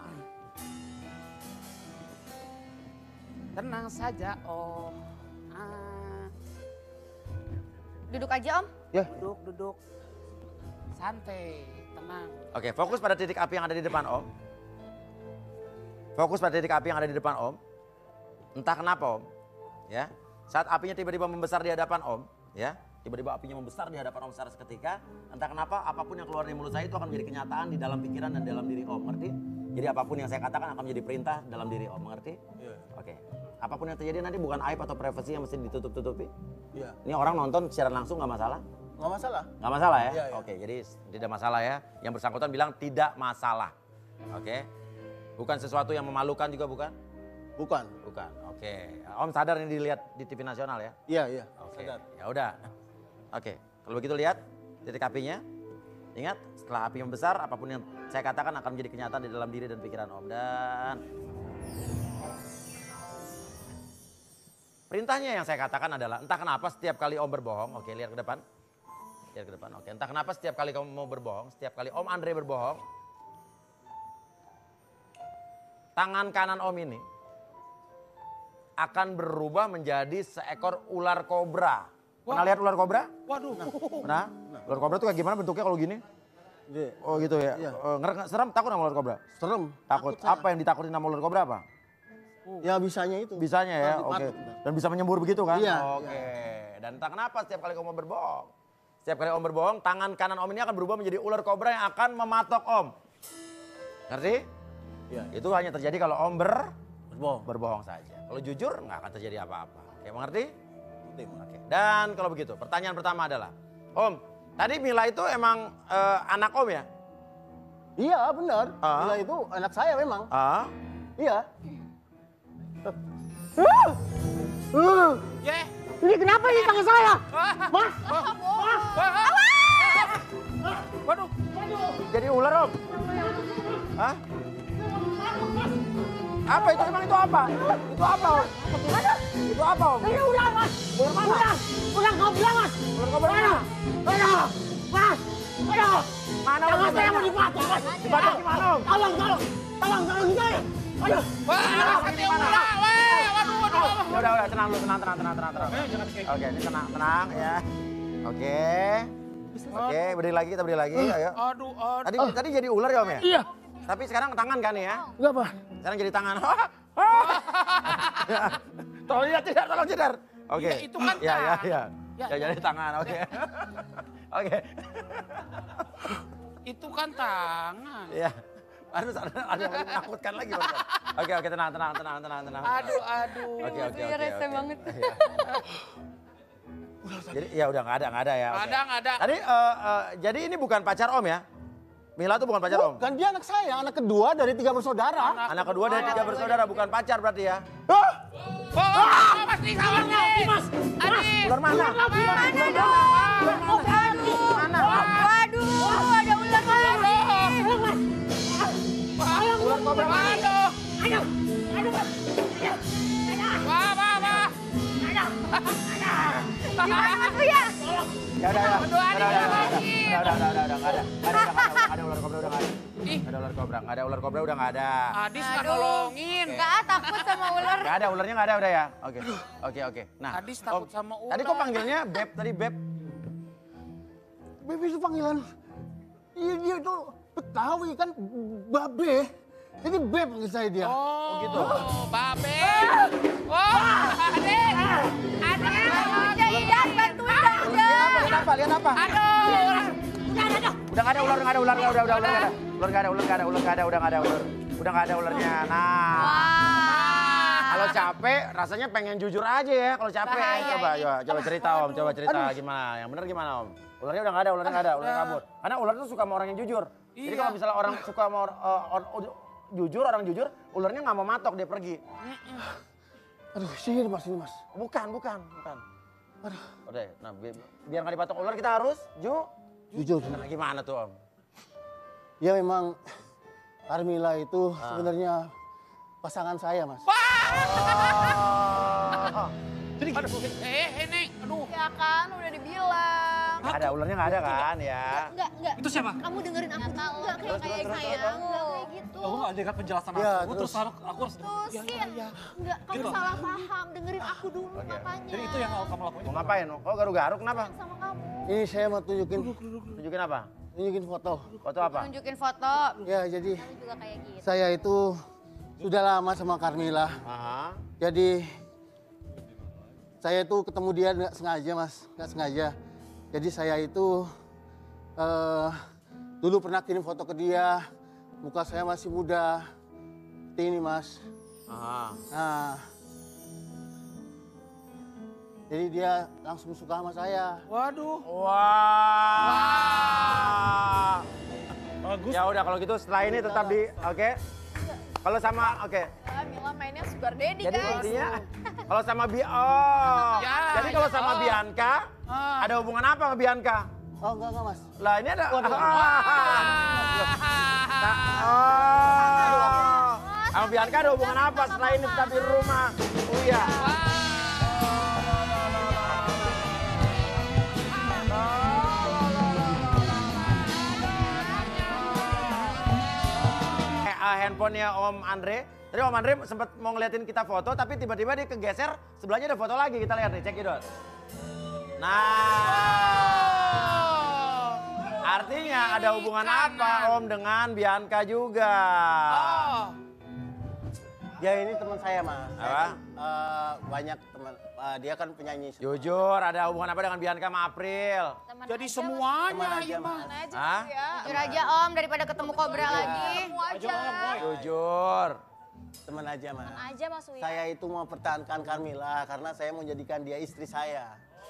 Tenang saja, Om. Ah, Duduk aja, Om. Ya, duduk, duduk. Santai, tenang. oke, fokus pada titik api yang ada di depan Om. Fokus pada titik api yang ada di depan Om. Entah kenapa Om, ya. Saat apinya tiba-tiba membesar di hadapan Om, ya. Tiba-tiba apinya membesar di hadapan Om secara seketika. Entah kenapa apapun yang keluar dari mulut saya itu akan menjadi kenyataan di dalam pikiran dan dalam diri Om, ngerti? Jadi apapun yang saya katakan akan menjadi perintah dalam diri Om, ngerti? Iya. Oke. Apapun yang terjadi nanti bukan aib atau privasi yang mesti ditutup-tutupi. iya. Ini orang nonton secara langsung nggak masalah? Nggak masalah. Nggak masalah ya? Iya, iya. Oke, jadi tidak masalah ya. Yang bersangkutan bilang tidak masalah. Oke. Bukan sesuatu yang memalukan juga bukan? Bukan. Bukan. Oke. Om sadar ini dilihat di T V nasional ya? Iya, iya. Oke. Sadar. Ya udah. Oke. Kalau begitu lihat titik apinya. Ingat, setelah api membesar, apapun yang saya katakan akan menjadi kenyataan di dalam diri dan pikiran Om. Dan perintahnya yang saya katakan adalah, entah kenapa setiap kali Om berbohong, oke lihat ke depan. Lihat ke depan, oke. Entah kenapa setiap kali kamu mau berbohong, setiap kali Om Andre berbohong, tangan kanan Om ini akan berubah menjadi seekor ular kobra. Pernah lihat ular kobra? Waduh. Pernah? Ular kobra tuh kayak gimana bentuknya kalau gini? Iya. Oh gitu ya? Iya. Oh, ngerek- serem, takut sama ular kobra? Serem. Takut. saya. Apa yang ditakutin sama ular kobra apa? Ya bisanya itu. Bisanya ya, Takut, oke. takut. Dan bisa menyembur begitu kan? Iya, Oke. Dan entah kenapa setiap kali kamu berbohong. Setiap kali Om berbohong, tangan kanan Om ini akan berubah menjadi ular kobra yang akan mematok Om. Ngerti? Iya. Itu hanya terjadi kalau Om ber Berbohong. berbohong saja. Kalau jujur nggak akan terjadi apa-apa. Oke, mengerti? Penting. Oke. Dan kalau begitu, pertanyaan pertama adalah, Om, tadi Mila itu emang eh, anak Om ya? Iya, benar. Ah. Mila itu anak saya memang. Ah? Iya. Ye. Ini kenapa ini tangan saya? Mas. Waduh. Jadi ular Om? Hah? Apa itu? Emang itu apa? Itu apa Om? Itu apa Om? Ini ular mas. Ular mana? Ular. Ular kobra mas. Ular kobra mana? Aduh. Mas. Aduh. Mana Tangan ular saya mau kobra? dipotong mas. Dipotong gimana Om? Tolong, tolong. Tolong, tolong saya. Aduh. Wah, sakit ular. Wah, waduh, waduh. Ya udah, udah, tenang dulu, tenang, tenang, tenang, tenang, tenang. Oke, ini tenang, tenang ya. Oke. Oke, berdiri lagi, kita berdiri lagi, ayo. Aduh, aduh. Tadi tadi jadi ular ya Om ya? Iya. Tapi sekarang tangan kan ya? Enggak apa? Sekarang jadi tangan. Tolong lihat tidak, tolong jedar. Oke. Iya, itu kan Ya, ya, tangan. ya. Ya, Ya, jadi tangan, oke. Oke. Itu kan tangan. Iya. Harus ada ada yang lebih menakutkan lagi, Bang. Oke, oke, tenang, tenang, tenang, tenang, tenang. Aduh, aduh. Oke, oke, Iya, oke. rese oke. banget. Iya. Jadi ya udah nggak ada, nggak ada ya. oke. Ada, nggak ada. Tadi eh, eh, jadi ini bukan pacar Om ya? Mila tuh bukan pacar Om. Kan dia anak saya, anak kedua dari tiga bersaudara. Anak kedua dari tiga bersaudara, bukan pacar berarti ya? Oh, oh, Mas nih, kawan nih. Mas. Adis. Ular mana? Mana dong? Aduh. Mana? Waduh, ada ular lagi. Ular kobra mana? Aduh. Aduh. Aduh mas. Wah, wah, wah. Gimana Mas Ria? Ya udah, ya. Aduh, ada Udah, udah, ular udah, lagi. udah, udah, udah, udah, udah, nggak ada. Nggak ada, nggak ada, nggak ada ular kobra udah nggak ada. Ih. Nggak ada ular kobra, nggak ada ular kobra udah nggak ada. Adis nggak Aduh. nolongin. Enggak, takut sama ular. Nggak ada, ularnya nggak ada udah ya? Oke, oke, oke. Nah, Adis takut Om, sama ular. tadi kok panggilnya Beb, tadi Beb. Bebe itu panggilan. Iya dia itu Betawi kan babe. Jadi beb panggil saya dia. Oh, gitu. Oh, babe. Oh, Adis. Adis. Bantuin Idan, bantuin Idan. Lihat apa, lihat apa? Aduh. Udah nggak ada ular, nggak ada ular, udah, udah, udah, udah, nggak ada. Ular nggak ada, ular nggak ada, ular nggak ada, udah nggak ada ular. Udah nggak ada ularnya. Nah, kalau capek rasanya pengen jujur aja ya. Kalau capek, Bahaya coba, ini. coba, coba cerita Om, coba cerita gimana. Yang benar gimana Om? Ularnya udah nggak ada, ularnya nggak ada, ularnya kabur. Karena ular tuh suka sama orang yang jujur. Jadi Iya. kalau misalnya orang suka sama or- uh, or- or- jujur, orang jujur, ularnya nggak mau matok, dia pergi. Aduh, sihir mas ini mas. Bukan, bukan, bukan. Aduh. Udah, nah bi- biar nggak dipatok ular kita harus ju. Jujur. Nah, gimana tuh Om? Ya memang Carmila itu Ah. sebenarnya pasangan saya mas. Oh. Aduh, eh, eh, Neng. Aduh. Ya kan, udah dibilang. Nggak ada, ularnya nggak ada kan ya. Enggak, enggak. Itu siapa? Kamu dengerin aku. Enggak kayak Terus, kayak terus, saya. terus, Enggak kayak gitu. Aku nggak dengar penjelasan Ya, aku, terus, terus. aku, aku harus... Terusin. iya. Enggak, kamu Gitu. salah paham. Dengerin aku dulu Oke. makanya. Jadi itu yang kamu lakuin? Mau ngapain? Kok garuk-garuk kenapa? sama kamu. Ini saya mau tunjukin, Tunjukin apa? tunjukin foto. Foto apa? Tunjukin foto. Ya jadi Kamu juga kayak gitu. saya itu sudah lama sama Carmila. Aha. Jadi saya itu ketemu dia nggak sengaja mas, nggak sengaja. Jadi saya itu eh, dulu pernah kirim foto ke dia, muka saya masih muda, seperti ini mas. Aha. Nah, jadi dia langsung suka sama saya. Waduh. Wah. Bagus. Ya udah kalau gitu setelah ini tetap di, oke? Kalau sama, oke. Ah, Mila mainnya sugar daddy Jadi guys. intinya, kalau sama Bi, oh. Ya, Jadi kalau ya, sama oh. Bianca, Ah. ada hubungan apa sama Bianca? Oh enggak enggak mas. Lah ini ada. Waduh. Nah, oh. Sama Bianca ada hubungan apa selain tetap di rumah? Oh iya. Eh, uh, handphonenya Om Andre. Tadi Om Andre sempat mau ngeliatin kita foto, tapi tiba-tiba dia kegeser. Sebelahnya ada foto lagi, kita lihat nih, cek itu. Nah, artinya ada hubungan apa Om dengan Bianca juga? Oh. Ya ini teman saya mas. Saya Apa? kan, eh, banyak teman. eh, dia kan penyanyi. Jujur, ada hubungan apa dengan Bianca sama April? Teman Jadi aja, semuanya Teman aja ya, mas. Mana aja Hah? ya. Jujur aja Om, daripada ketemu kobra lagi. Ketemu aja. Jujur. Teman aja mas. Teman aja Mas Uya. Saya itu mau pertahankan Carmila karena saya mau jadikan dia istri saya.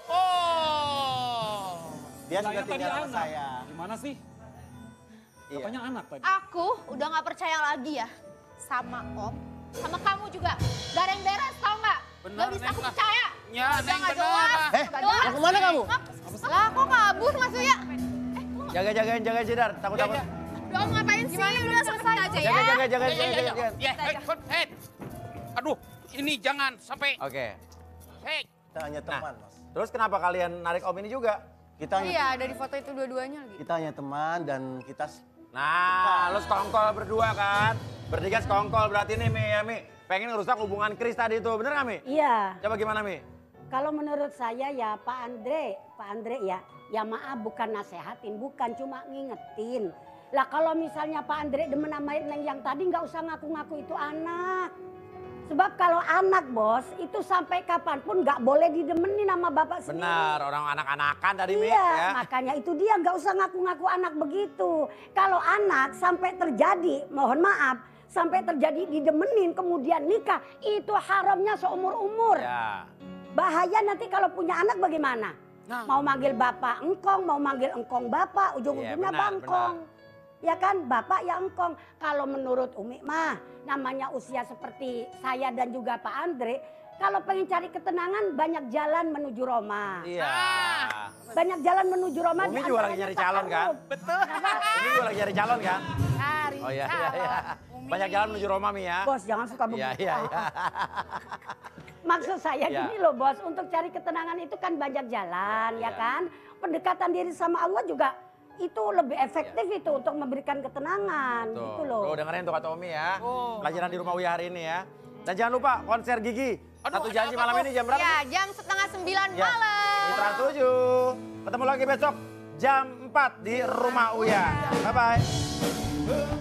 Oh. Dia Bilangnya sudah tadi tinggal sama anak. saya. Gimana sih? Iya. Katanya anak tadi. Aku udah gak percaya lagi ya sama Om, sama kamu juga. Gak ada yang beres tau gak? Bener, Gak bisa Neng, aku lah. percaya. Ya, Udah Neng, gak bener jelas. lah. Eh, Gak mau jelas. kemana kamu? Lah kok kabur Mas Uya? Jaga-jagain, jagain Sidar, takut-takut. Ya, Udah Om ngapain sih? Udah selesai aja ya. Jaga-jaga, jaga, Ya, ya, jaga, ya, jaga. ya, hei, hei. Aduh, ini jangan sampai. Oke. Hei, Kita hanya teman mas. Terus kenapa kalian narik Om ini juga? Kita hanya, Iya, dari foto itu dua-duanya lagi. kita hanya teman dan kita Nah, lu sekongkol berdua kan? Bertiga sekongkol berarti nih Mi ya Mi. Pengen ngerusak hubungan Chris tadi itu, bener gak Mi? Iya. Coba gimana Mi? Kalau menurut saya ya Pak Andre, Pak Andre ya, ya maaf bukan nasehatin, bukan cuma ngingetin. Lah kalau misalnya Pak Andre demen sama Neng yang tadi nggak usah ngaku-ngaku itu anak. Sebab kalau anak bos itu sampai kapanpun nggak boleh didemenin sama bapak sendiri. Benar, orang anak-anakan tadi Mi Iya, ya. makanya itu dia nggak usah ngaku-ngaku anak begitu. Kalau anak sampai terjadi, mohon maaf, sampai terjadi didemenin kemudian nikah, itu haramnya seumur-umur. Ya. Bahaya nanti kalau punya anak bagaimana? Nah. Mau manggil bapak engkong, mau manggil engkong bapak, ujung-ujungnya Iya, benar, bangkong. Ya kan, bapak ya engkong. Kalau menurut Umi mah, namanya usia seperti saya dan juga Pak Andre, kalau pengen cari ketenangan banyak jalan menuju Roma. Iya. Banyak jalan menuju Roma. Umi di juga lagi antaranya nyari calon kan? ta'aruf. betul. Umi juga lagi nyari calon kan? Cari Oh iya, iya, iya. calon, Umi. Banyak jalan menuju Roma Mi ya. Bos jangan suka begitu. Iya, iya, iya. Maksud saya Ya. gini loh bos, untuk cari ketenangan itu kan banyak jalan ya Ya. kan. Pendekatan diri sama Allah juga itu lebih efektif itu untuk memberikan ketenangan Tuh, gitu loh. tuh dengerin tuh kata Umi ya. Oh. Pelajaran di rumah Uya hari ini ya. Dan jangan lupa konser Gigi. Aduh, Satu ada janji apa malam tuh? ini jam berapa? Ya jam setengah sembilan Ya, malam. di Trans tujuh. Ketemu lagi besok jam empat di rumah Uya. Bye-bye.